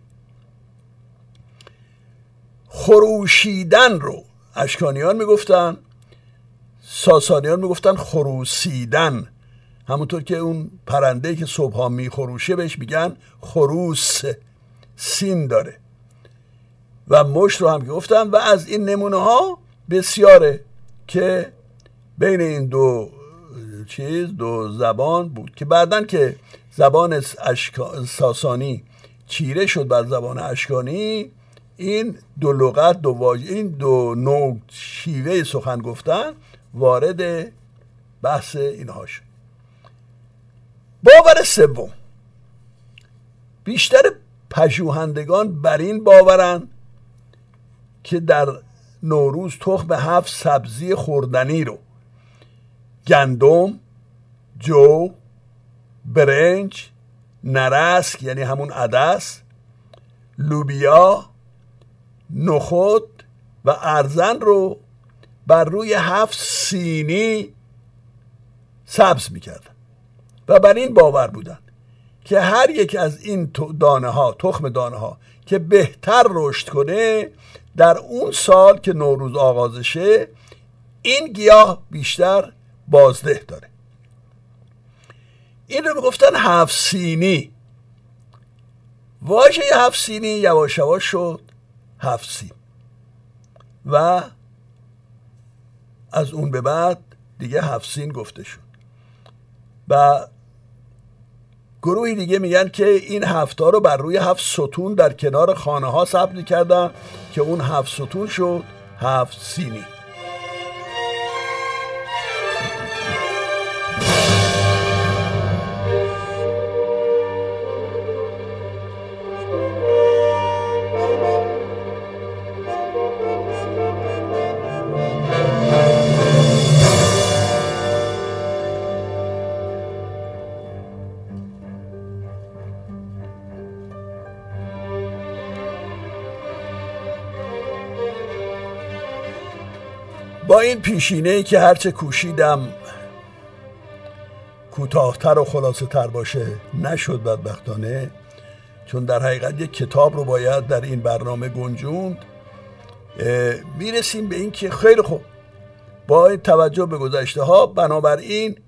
خروشیدن رو اشکانیان میگفتن، ساسانیان میگفتن خروسیدن. همونطور که اون پرنده که صبحا میخروشه بهش میگن خروس، سین داره. و مشت رو هم گفتم. و از این نمونه ها بسیاره که بین این دو چیز دو زبان بود که بعدن که زبان ساسانی چیره شد بر زبان اشکانی، این دو لغت دو واژه این دو نوع شیوه سخن گفتن وارد بحث اینها شد. باور سوم، بیشتر پژوهندگان بر این باورن که در نوروز تخم هفت سبزی خوردنی رو گندم، جو، برنج، نرسک یعنی همون عدس، لوبیا، نخود و ارزن رو بر روی هفت سینی سبز میکردن و بر این باور بودن که هر یک از این دانه ها، تخم دانه ها که بهتر رشد کنه، در اون سال که نوروز آغازشه این گیاه بیشتر بازده داره. این رو میگفتن هفت سینی. واژه هفت سینی یواش یواش شد هفت سین و از اون به بعد دیگه هفت سین گفته شد. و گروهی دیگه میگن که این هفتا رو بر روی هفت ستون در کنار خانه ها ثبت کردن که اون هفت ستون شد هفت سینی. با این پیشینه‌ای که هرچه کوشیدم کوتاه‌تر و خلاصه تر باشه نشد بدبختانه، چون در حقیقت یک کتاب رو باید در این برنامه گنجوند، میرسیم به این که خیلی خوب با توجه به گذشته ها، بنابراین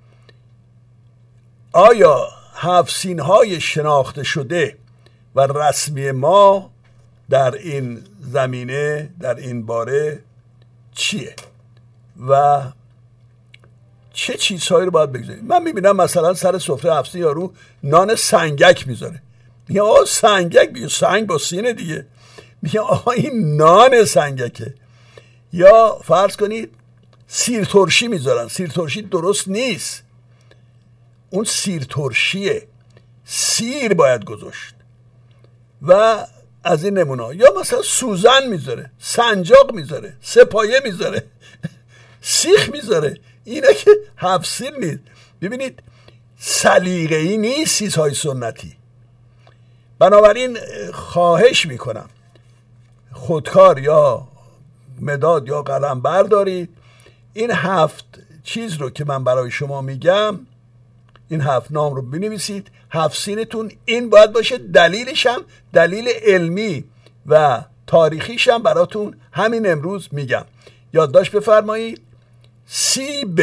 آیا هفت سین‌های شناخته شده و رسمی ما در این زمینه، در این باره چیه و چه چیزهایی رو باید بگذاریم؟ من میبینم مثلا سر سفره هفت سین یارو نان سنگک میذاره، میگه آقا سنگک، میگه سنگ با سینه دیگه، میگه آقا این نان سنگکه. یا فرض کنید سیر ترشی میذارن، سیر ترشی درست نیست، اون سیر ترشیه، سیر باید گذاشت. و از این نمونه. یا مثلا سوزن میذاره، سنجاق میذاره، سپایه میذاره، سیخ میذاره. اینا که هفت سین نیست. ببینید سلیقه‌ای نیست چیزهای سنتی. بنابراین خواهش میکنم خودکار یا مداد یا قلم بردارید، این هفت چیز رو که من برای شما میگم، این هفت نام رو بنویسید. هفت سینتون این باید باشه، دلیلش هم دلیل علمی و تاریخیش هم براتون همین امروز میگم. یادداشت بفرمایید. سیب،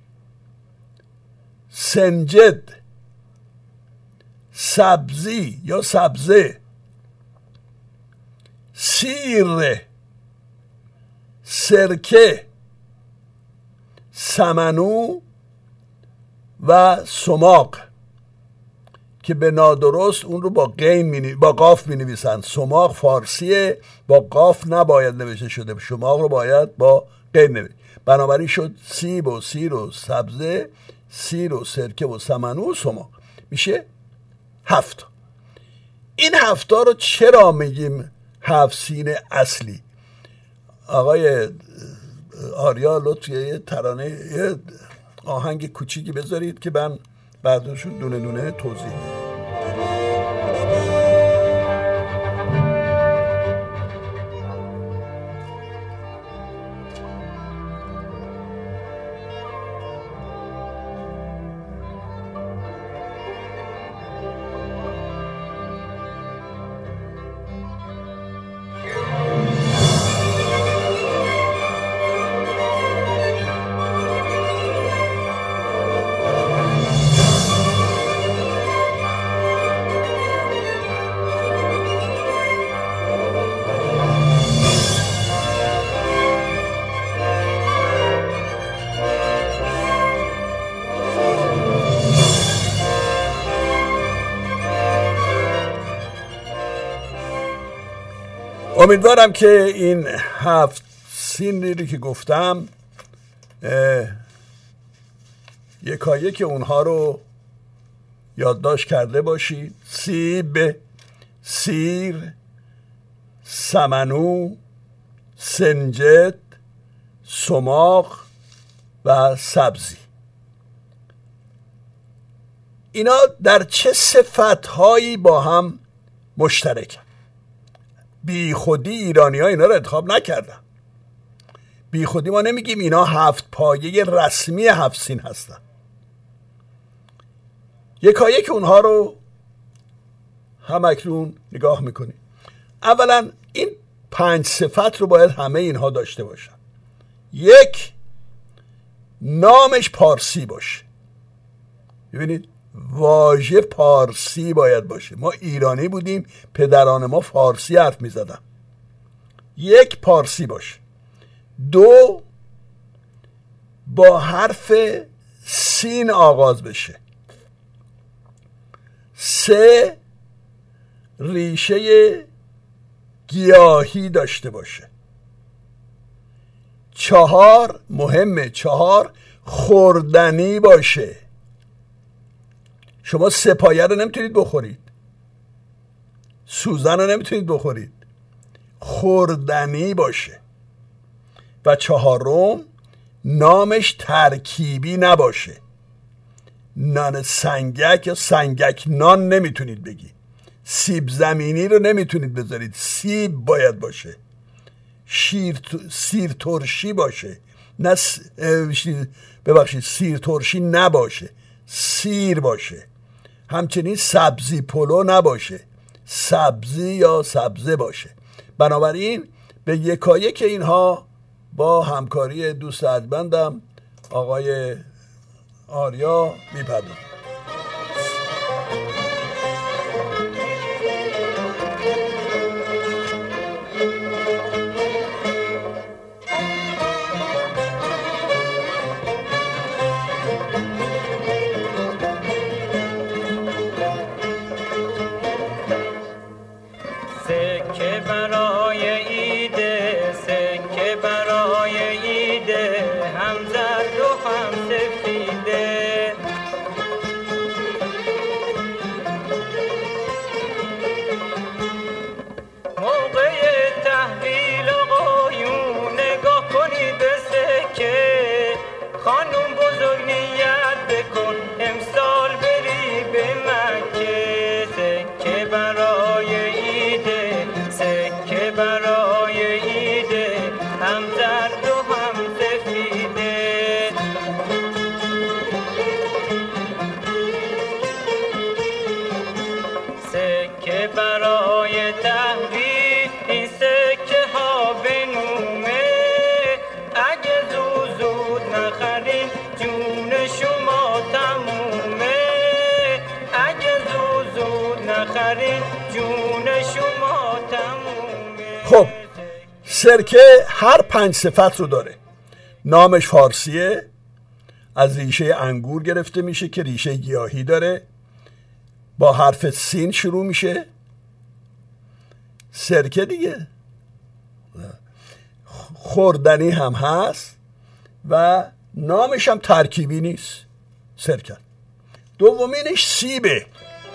سنجد، سبزی یا سبزه، سیر، سرکه، سمنو و سماق. که به نادرست اون رو با قین می با قاف می نویسن. سماق فارسیه، با قاف نباید نوشته شده، شماق رو باید با قین نوشت. بنابراین شد سیب و سیر و سبزه، سیر و سرکه و سمنو و سماق، میشه هفت. این هفتا رو چرا میگیم هفت سین اصلی؟ آقای آریا لطفی یه ترانه، یه آهنگ کوچیکی بذارید که من بعدشون دونه دونه توضیح میدم. امیدوارم که این هفت سینی که گفتم یکایک اونها رو یادداشت کرده باشید. سیب، سیر، سمنو، سنجد، سماق و سبزی. اینا در چه صفتهایی با هم مشترکن؟ بی خودی ایرانی ها اینا رو انتخاب نکردن. بی خودی ما نمیگیم اینا هفت پایه رسمی هفت سین هستن. یکایک اونها رو هم اکنون نگاه میکنیم. اولا این پنج صفت رو باید همه اینها داشته باشن. یک، نامش پارسی باشه. ببینید واژه پارسی باید باشه. ما ایرانی بودیم، پدران ما فارسی حرف می زدن. یک، پارسی باشه. دو، با حرف سین آغاز بشه. سه، ریشه گیاهی داشته باشه. چهار، مهمه، چهار، خوردنی باشه. شما سپایه رو نمیتونید بخورید، سوزن رو نمیتونید بخورید، خوردنی باشه. و چهارم، نامش ترکیبی نباشه. نان سنگک یا سنگک نان نمیتونید بگید. سیب زمینی رو نمیتونید بذارید، سیب باید باشه. شیر سیر ترشی باشه، نه ببخشید سیر ترشی نباشه، سیر باشه. همچنین سبزی پلو نباشه، سبزی یا سبزه باشه. بنابراین به یکایک اینها با همکاری دوست ارجمندم آقای آریا میپردازیم. خب سرکه هر پنج صفت رو داره. نامش فارسیه، از ریشه انگور گرفته میشه که ریشه گیاهی داره. با حرف سین شروع میشه. سرکه دیگه. خوردنی هم هست و نامش هم ترکیبی نیست، سرکه. دومینش سیبه.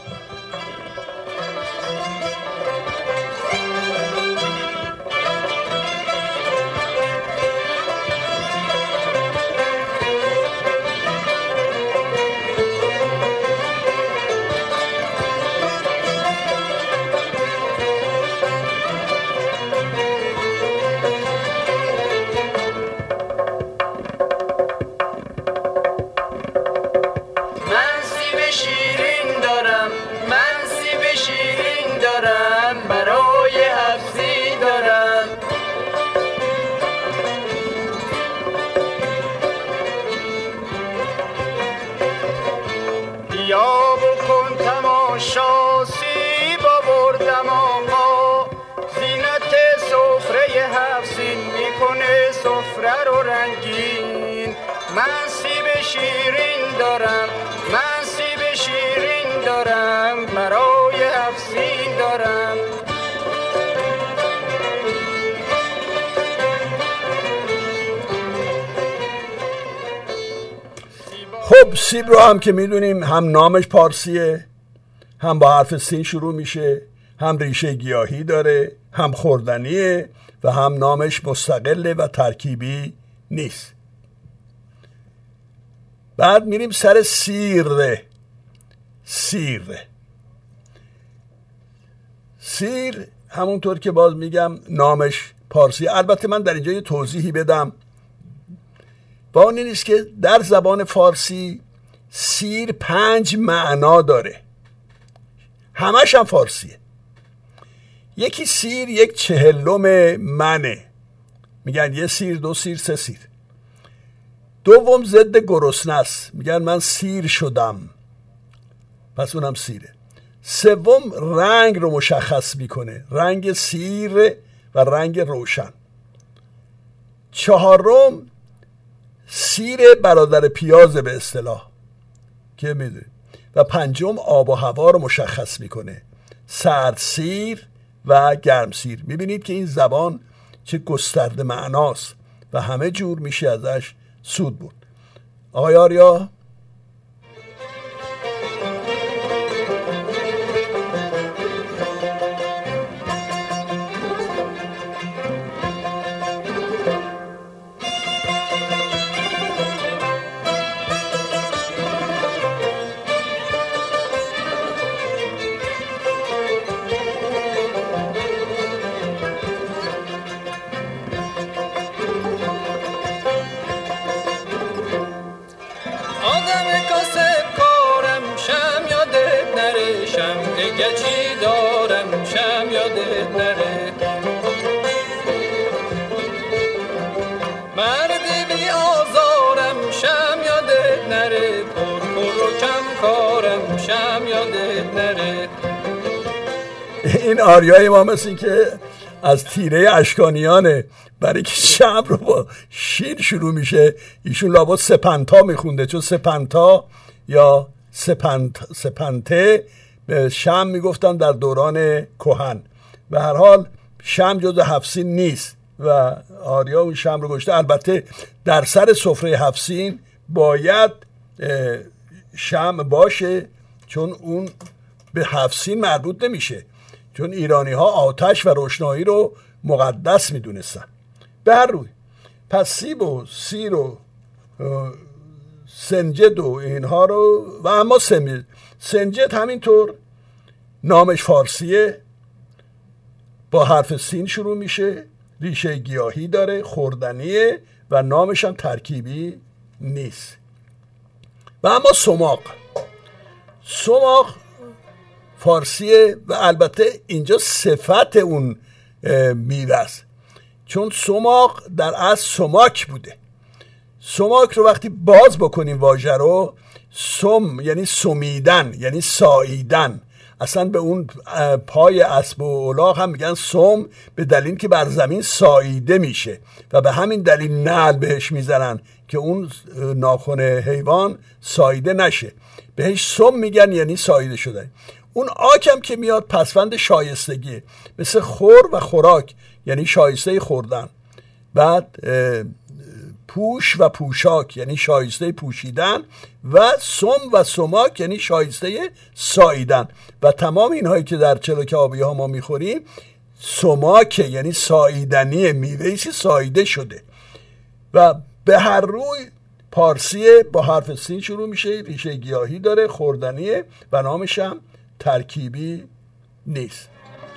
من سیب شیرین دارم، من سیب شیرین دارم، برای افسین دارم. خب سیب رو هم که میدونیم هم نامش پارسیه، هم با حرف سین شروع میشه، هم ریشه گیاهی داره، هم خوردنیه و هم نامش مستقله و ترکیبی نیست. بعد میریم سر سیر. سیر سیر همونطور که باز میگم نامش پارسی. البته من در اینجا یه توضیحی بدم. با اون نیست که در زبان فارسی سیر پنج معنا داره، همش هم فارسیه. یکی سیر یک چهلم منه، میگن یه سیر، دو سیر، سه سیر. دوم ضد گرسنه است، میگن من سیر شدم، پس اونم سیره. سوم رنگ رو مشخص میکنه، رنگ سیر و رنگ روشن. چهارم سیر برادر پیازه به اصطلاح که میدونی. و پنجم آب و هوا رو مشخص میکنه، سرد سیر و گرم سیر. میبینید که این زبان چه گسترده معناست و همه جور میشه ازش سود بود. آقای آریا این آریای ما مثل این که از تیره اشکانیانه، برای که شم رو با شیر شروع میشه. ایشون لابد سپنتا میخونده، چون سپنتا یا سپنت سپنته به شم میگفتن در دوران کهن. به هر حال شم جز هفسین نیست و آریا اون شم رو گشته. البته در سر سفره هفسین باید شم باشه، چون اون به هفسین مربوط نمیشه، چون ایرانی ها آتش و روشنایی رو مقدس میدونستن. به هر روی پس سیب و سیر و سنجد و اینها رو و اما سنجد سنجد همینطور نامش فارسیه، با حرف سین شروع میشه، ریشه گیاهی داره، خوردنیه و نامش هم ترکیبی نیست. و اما سماق سماق فارسیه و البته اینجا صفت اون میوه است، چون سماق در اصل سماک بوده. سماک رو وقتی باز بکنیم واژه رو، سم یعنی سمیدن، یعنی ساییدن. اصلا به اون پای اسب و الاغ هم میگن سم، به دلیل که بر زمین ساییده میشه و به همین دلیل نعل بهش میزنن که اون ناخن حیوان ساییده نشه. بهش سم میگن، یعنی ساییده شده. اون آکم که میاد پسوند شایستگی، مثل خور و خوراک، یعنی شایسته خوردن. بعد پوش و پوشاک یعنی شایسته پوشیدن، و سم و سماک یعنی شایسته ساییدن. و تمام اینهایی که در چلوک آبی ها ما میخوریم سماک یعنی ساییدنی، میوه‌ای ساییده شده. و به هر روی پارسی با حرف سین شروع میشه، ریشه گیاهی داره، خوردنیه و نامش هم ترکیبی نیست.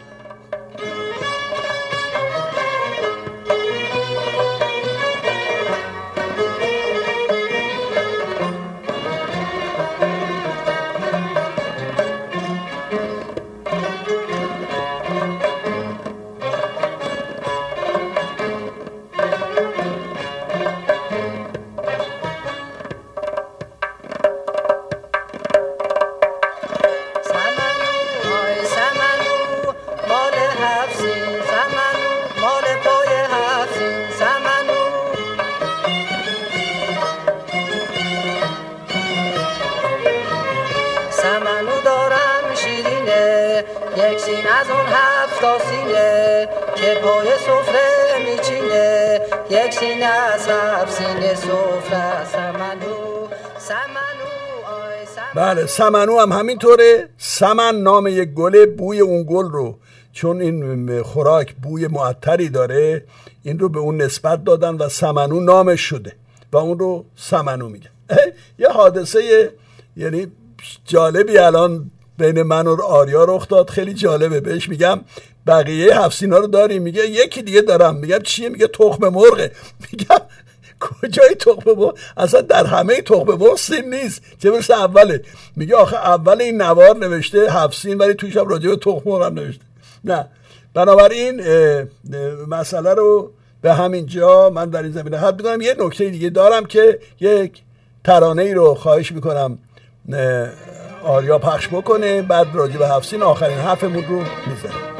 بله، سمنو هم همینطوره. سمن نام یک گله، بوی اون گل رو چون این خوراک بوی معطری داره این رو به اون نسبت دادن و سمنو نامش شده و اون رو سمنو میگن. یه حادثه یعنی جالبی الان بین من و آریا رخ داد، خیلی جالبه. بهش میگم بقیه هفسینا رو داریم؟ میگه یکی دیگه دارم. میگم چیه؟ میگه تخم مرغه. میگم کجای تخم مرغ؟ اصلا در همه تخم مرغ سین نیست، چه برسه اوله. میگه آخه اول این نوار نوشته هفت سین ولی توش هم راجع به تخم مرغ هم نوشته. نه، بنابراین مسئله رو به همین جا من در این زمینه حد می‌کنم. یه نکته دیگه دارم که یک ترانه ای رو خواهش میکنم آریا پخش بکنه، بعد راجع به هفت سین آخرین حرفمون رو میزنیم.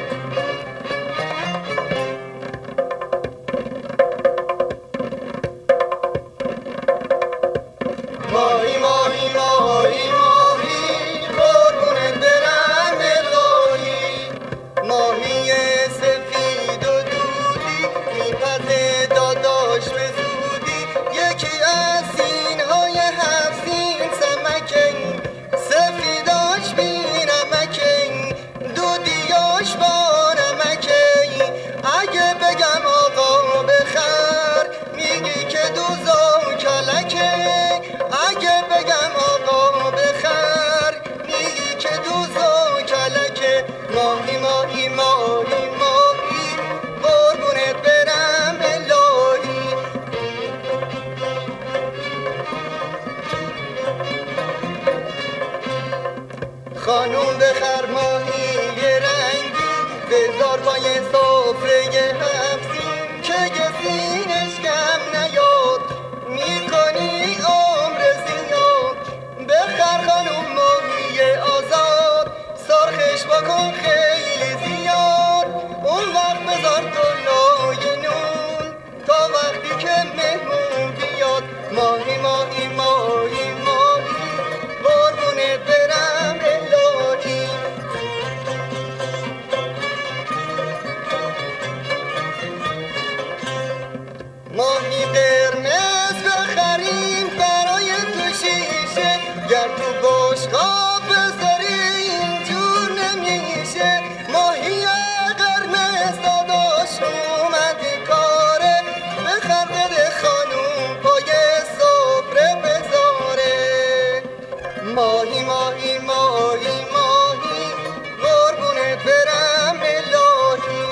خانوم بخر ماهی رنگی بذار پای سفره هفسین که گسینش کم نیاد میکنی عمر زیاد. بخر خانوم ماهی آزاد سرخش بکن خیلی زیاد. اون وقت بذار تو لای نون تا وقتی که مهمون بیاد. ماهی ماهی ماهی ماهی قربونت برم الهی. ماهی قرمز بخریم برای تو شیشه، گر تو بشقاب بذاری اینجور نمیشه. ماهی قرمز داداش اومده کاره، بخر بده خانوم پای سفره بذاره. ماهی ماهی ماهی ماهی قربونت برم الهی.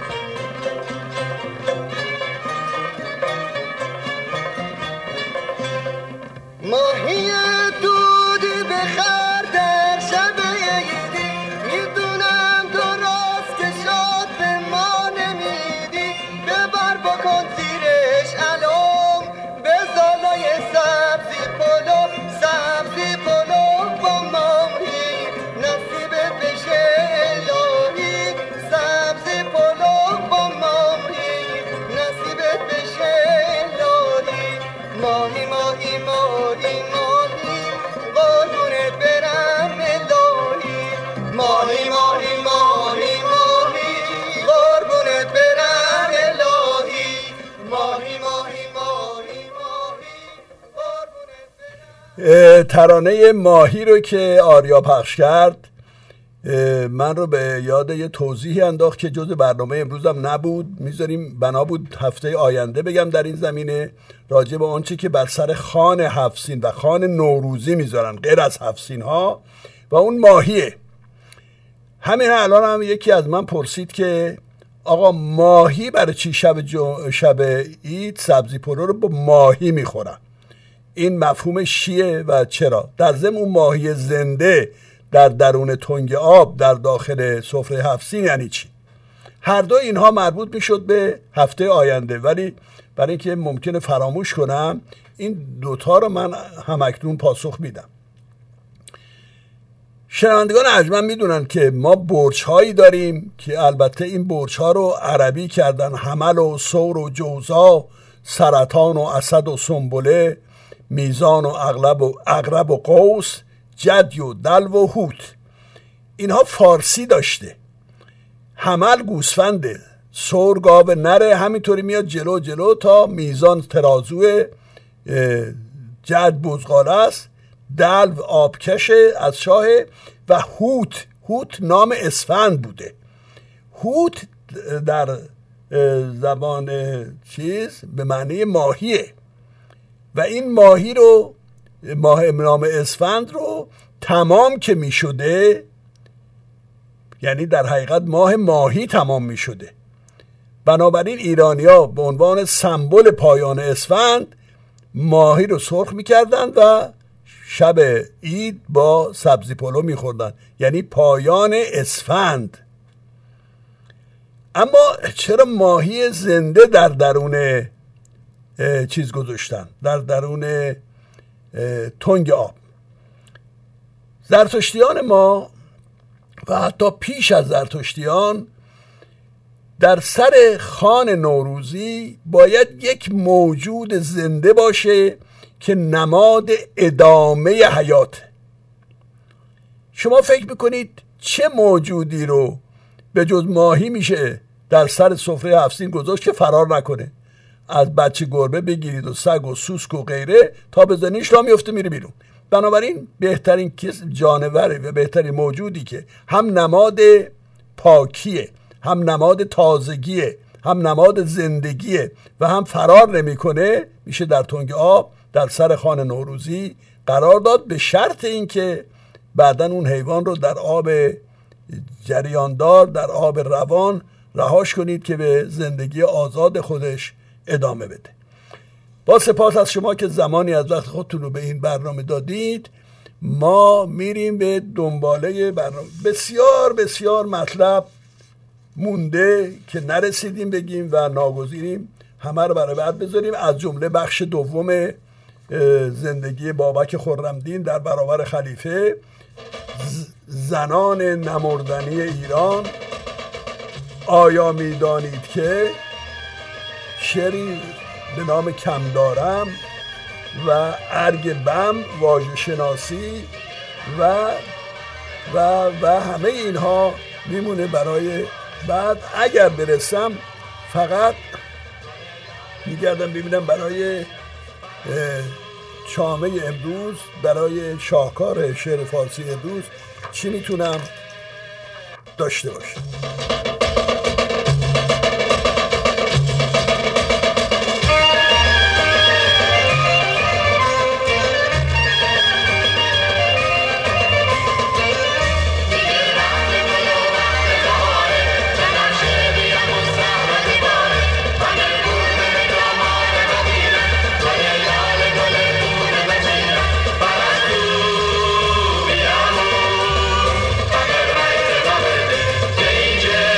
ماهی دودی بخر در شب عیدی، میدونم درست که شاد به ما نمیدی. ببر بکن زیرش علم بذار لای سبزی پلو، سبزی پلو با ماهی نصیب ترانه ماهی رو که آریا پخش کرد من رو به یاد یه توضیحی انداخت که جز برنامه امروزم نبود. میذاریم بنا بود هفته آینده بگم در این زمینه راجع به آنچه که بر سر خوان هفسین و خوان نوروزی میذارن غیر از هفسین ها و اون ماهیه. همین الان هم یکی از من پرسید که آقا ماهی برای چی شب, جو... شب عید سبزی پلو رو با ماهی میخورن؟ این مفهومش چیه و چرا؟ در ضمن اون ماهی زنده در درون تنگ آب در داخل سفره هفسین یعنی چی؟ هر دو اینها مربوط میشد به هفته آینده، ولی برای اینکه ممکنه فراموش کنم این دوتا رو من همکنون پاسخ میدم. شنوندگان ارجمند میدونن که ما برج هایی داریم که البته این برج ها رو عربی کردن: حمل و ثور و جوزا، سرطان و اسد و سنبله، میزان و عقرب و عقرب و قوس، جدی و دلو و هوت. اینها فارسی داشته. حمل گوسفنده، ثور گاو نره، همینطوری میاد جلو جلو تا میزان ترازو، جد بزغاله است، دلو آبکشه از شاه و هوت. هوت نام اسفند بوده. هوت در زبان چیز به معنی ماهیه و این ماهی رو ماه نام اسفند رو تمام که می شده، یعنی در حقیقت ماه ماهی تمام می شده، بنابراین ایرانی‌ها به عنوان سمبل پایان اسفند ماهی رو سرخ می کردن و شب عید با سبزی پلو می خوردن، یعنی پایان اسفند. اما چرا ماهی زنده در درون چیز گذاشتن، در درون تنگ آب؟ زرتشتیان ما و حتی پیش از زرتشتیان در سر خوان نوروزی باید یک موجود زنده باشه که نماد ادامه حیات. شما فکر میکنید چه موجودی رو به جز ماهی میشه در سر سفره هفسین گذاشت که فرار نکنه؟ از بچه گربه بگیرید و سگ و سوسک و غیره تا بزنیش را میفته میره بیرون. بنابراین بهترین جانوری و بهترین موجودی که هم نماد پاکیه، هم نماد تازگیه، هم نماد زندگیه و هم فرار نمیکنه میشه در تنگ آب در سر خوان نوروزی قرار داد، به شرط اینکه بعدن اون حیوان رو در آب جریاندار، در آب روان رهاش کنید که به زندگی آزاد خودش ادامه بده. با سپاس از شما که زمانی از وقت خودتون رو به این برنامه دادید. ما میریم به دنباله برنامه. بسیار بسیار مطلب مونده که نرسیدیم بگیم و ناگزیریم همه رو برای بعد بذاریم، از جمله بخش دوم زندگی بابک خرمدین در برابر خلیفه، زنان نمردنی ایران، آیا میدانید که، شعری به نام کم دارم و ارگ بم، واژه شناسی و و و همه اینها میمونه برای بعد. اگر برسم فقط میگردم ببینم برای چامه امروز، برای شاهکار شعر فارسی امروز چی میتونم داشته باشم. Yeah.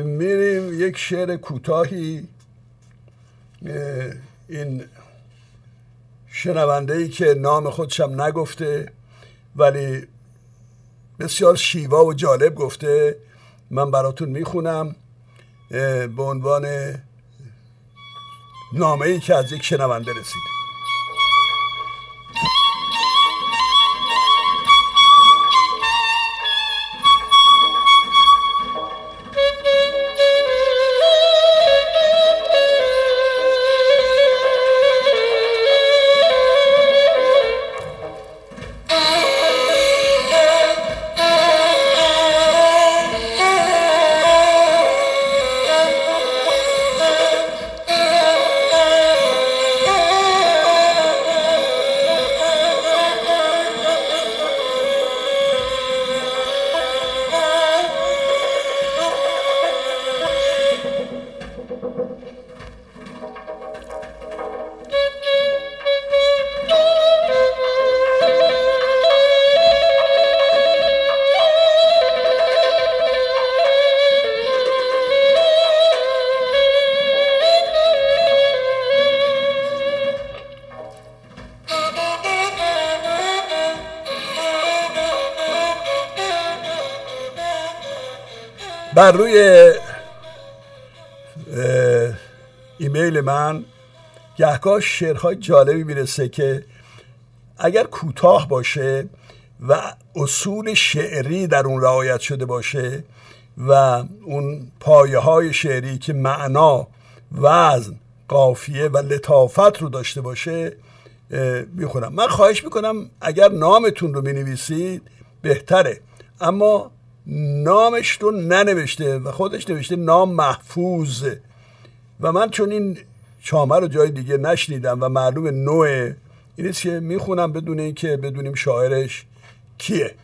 میریم یک شعر کوتاهی. این شنونده‌ای که نام خودشم نگفته ولی بسیار شیوا و جالب گفته، من براتون میخونم به عنوان نامه‌ای که از یک شنونده رسیده. بر روی ایمیل من گهگاه شعرهای جالبی میرسه که اگر کوتاه باشه و اصول شعری در اون رعایت شده باشه و اون پایه های شعری که معنا، وزن، قافیه و لطافت رو داشته باشه میخونم. من خواهش میکنم اگر نامتون رو مینویسید بهتره، اما نامش رو ننوشته و خودش نوشته نام محفوظ و من چون این چامه رو جای دیگه نشنیدم و معلوم نوعه، این است که میخونم بدون این که بدونیم شاعرش کیه.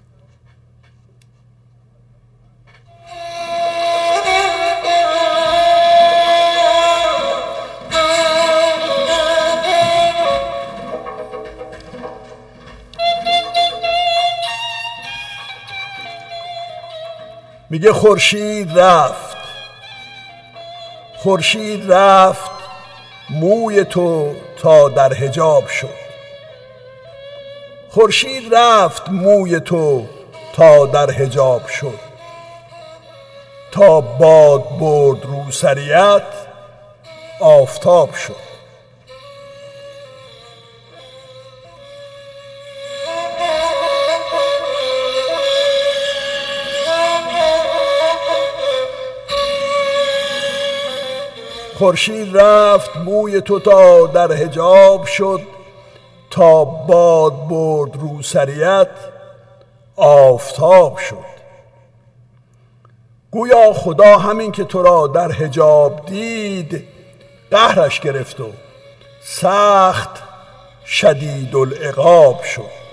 میگه خورشید رفت، خورشید رفت موی تو تا در حجاب شد. خورشید رفت موی تو تا در حجاب شد. تا باد برد روسریت آفتاب شد. خورشید رفت موی تو تا در حجاب شد. تا باد برد روسریت آفتاب شد. گویا خدا همین که تو را در حجاب دید قهرش گرفت و سخت شدید العقاب شد.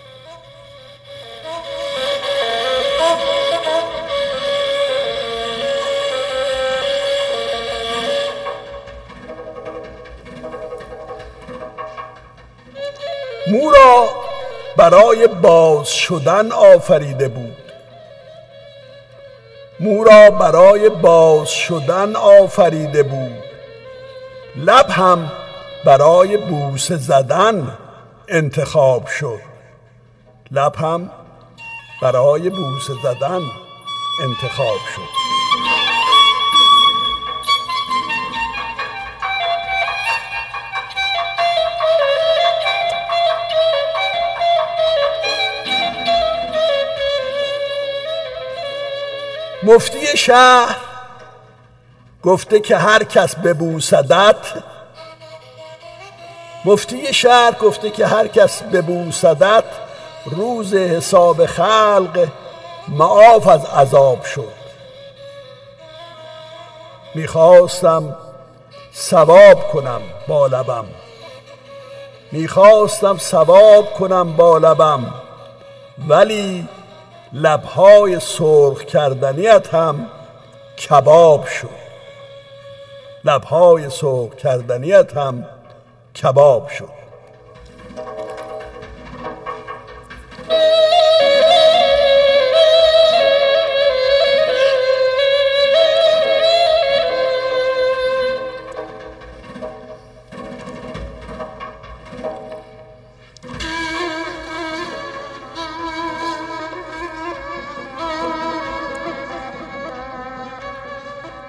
مو را برای باز شدن آفریده بود. مو را برای باز شدن آفریده بود. لب هم برای بوسه زدن انتخاب شد. لب هم برای بوسه زدن انتخاب شد. مفتی شهر گفته که هر کس ببوسدت، مفتی شهر گفته که هر کس ببوسدت روز حساب خلق معاف از عذاب شد. میخواستم ثواب کنم با لبم، میخواستم ثواب کنم با لبم، ولی لبهای سرخ کردنیت هم کباب شد. لبهای سرخ کردنیت هم کباب شد.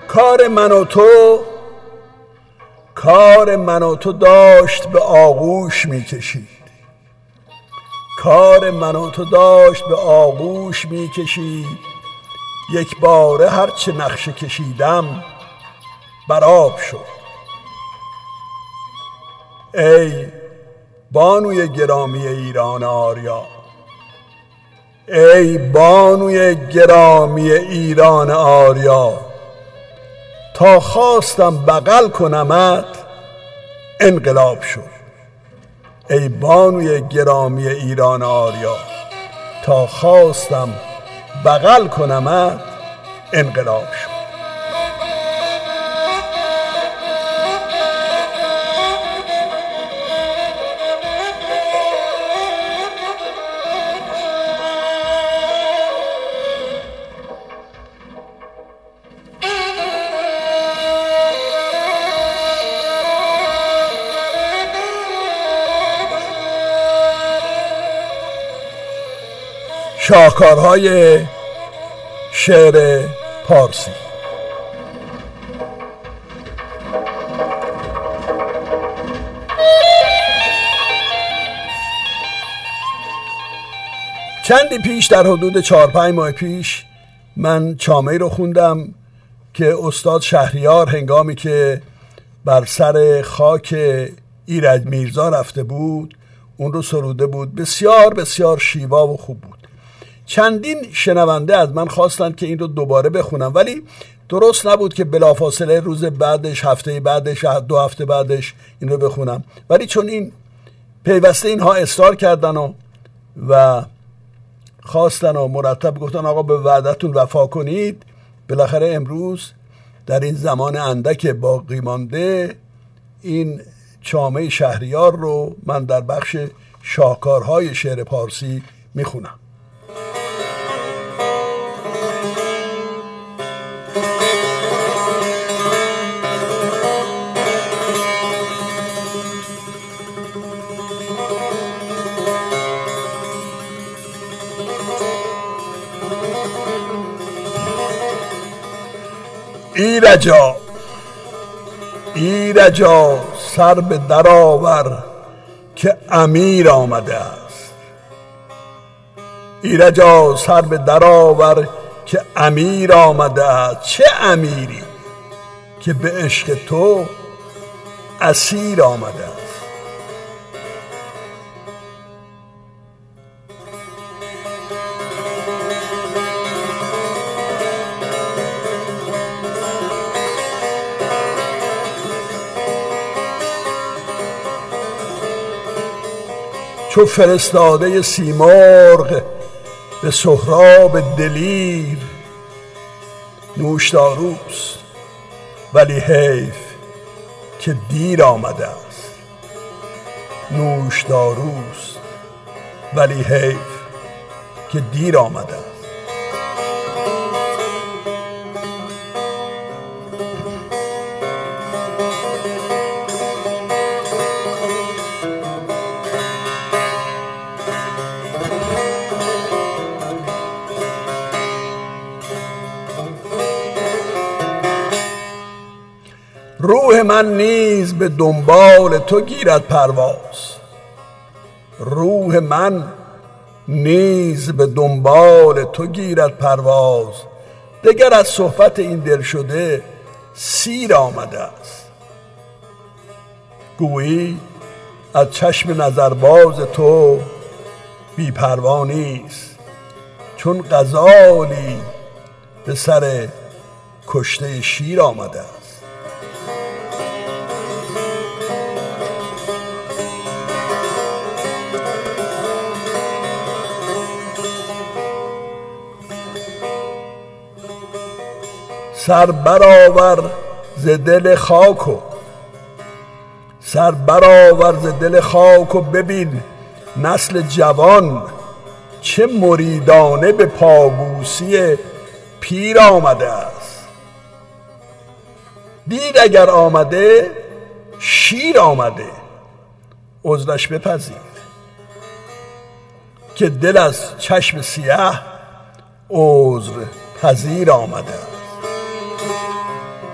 کار من و تو کار من و تو داشت به آغوش میکشید کار من و تو داشت به آغوش میکشید یک باره هرچه نقشه کشیدم برآب شد. ای بانوی گرامی ایران آریا، ای بانوی گرامی ایران آریا، تا خواستم بغل کنمت انقلاب شد. ای بانوی گرامی ایران آریا، تا خواستم بغل کنمت انقلاب شد. شاهکارهای شعر پارسی. چندی پیش، در حدود چهار پنج ماه پیش، من چامه‌ای رو خوندم که استاد شهریار هنگامی که بر سر خاک ایرج میرزا رفته بود اون رو سروده بود. بسیار بسیار شیوا و خوب بود. چندین شنونده از من خواستند که این رو دوباره بخونم، ولی درست نبود که بلافاصله روز بعدش، هفته بعدش، دو هفته بعدش این رو بخونم. ولی چون این پیوسته اینها اصرار کردن و و خواستن و مرتب گفتن آقا به وعدتون وفا کنید، بالاخره امروز در این زمان اندک باقی مانده این چامه شهریار رو من در بخش شاهکارهای شعر پارسی میخونم. ایرجا ایرجا سر به در آور که امیر آمده است. ایرجا سر به در آور که امیر آمده است. چه امیری که به عشق تو اسیر آمده است. چو فرستاده سیمرغ به سهراب دلیر، نوشداروست ولی حیف که دیر آمده است. نوشداروست ولی حیف که دیر آمده است. روح من نیز به دنبال تو گیرد پرواز. روح من نیز به دنبال تو گیرد پرواز. دگر از صحبت این دل شده سیر آمده است. گویی از چشم نظرباز تو بی پروا نیست، چون غزالی به سر کشته شیر آمده است. سر برآور ز دل خاک و سر برآور ز دل خاک و ببین نسل جوان چه مریدانه به پابوسی پیر آمده است. دید اگر آمده شیر آمده، عذرش بپذیر که دل از چشم سیاه عذر پذیر آمده است.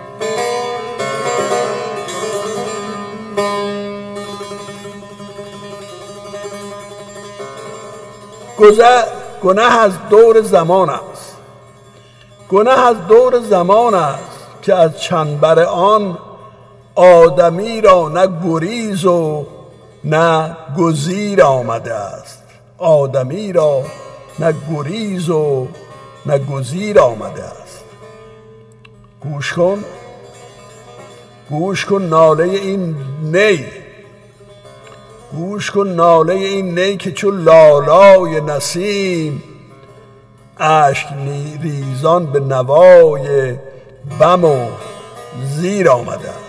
گناه از دور زمان است، گناه از دور زمان است که از چنبر آن آدمی را نه گریز و نه گزیر آمده است. آدمی را نه گریز و نه گزیر آمده است. گوش کن، گوش کن ناله این نی، گوش کن ناله این نی که چون لالای نسیم اشک ریزان به نوای بم و زیر آمده است.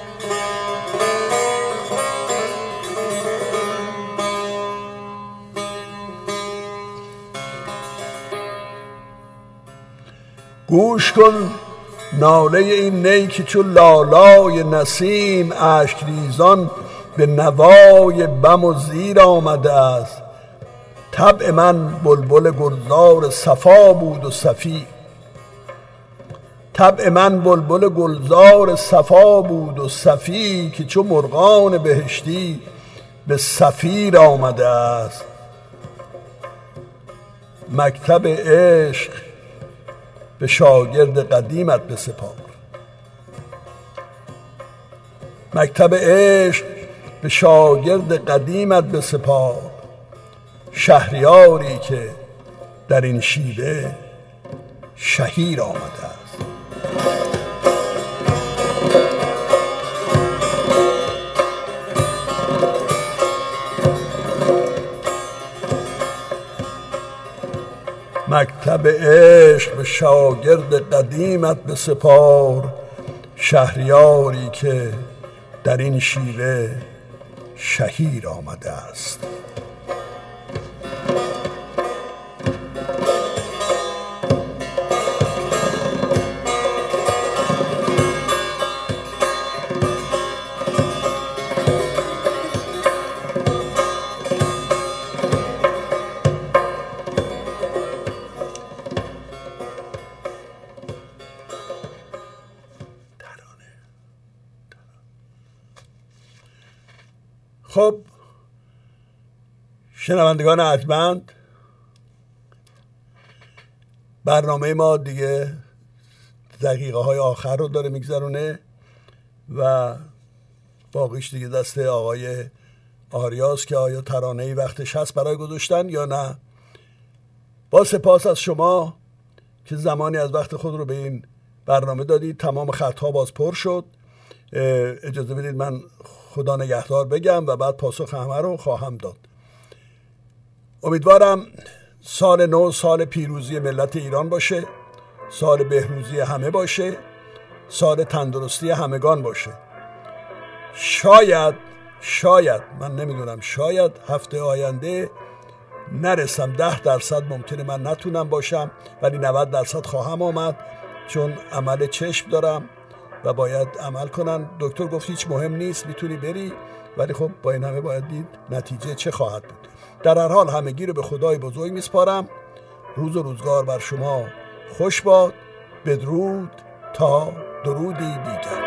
گوش کن ناله این نی که چون لالای نسیم اشک ریزان به نوای بم و زیر آمده است. طبع من بلبل گلزار صفا بود و صفی، طبع من بلبل گلزار صفا بود و صفی که چون مرغان بهشتی به صفیر آمده است. مکتب عشق به شاگرد قدیمت بسپار، مکتب عشق به شاگرد قدیمت بسپار، شهریاری که در این شیوه شهیر آمده است. مکتب عشق به شاگرد قدیمت بسپار، شهریاری که در این شیوه شهیر آمده است. خب شنوندگان ارجمند، برنامه ما دیگه دقیقه های آخر رو داره میگذرونه و باقیش دیگه دست آقای آریاس که آیا ترانه‌ای وقتش هست برای گذاشتن یا نه. با سپاس از شما که زمانی از وقت خود رو به این برنامه دادید. تمام خطها باز پر شد. اجازه بدید من خدا نگهدار بگم و بعد پاسخ همه رو خواهم داد. امیدوارم سال نو سال پیروزی ملت ایران باشه، سال بهروزی همه باشه، سال تندرستی همگان باشه. شاید شاید من نمیدونم شاید هفته آینده نرسم، ده درصد ممکنه من نتونم باشم ولی نود درصد خواهم آمد، چون عمل چشم دارم و باید عمل کنن. دکتر گفت هیچ مهم نیست، میتونی بری، ولی خب با این همه باید دید نتیجه چه خواهد بود. در هر حال همگی رو به خدای بزرگ میسپارم. روز و روزگار بر شما خوش باد. بدرود تا درودی دیگر.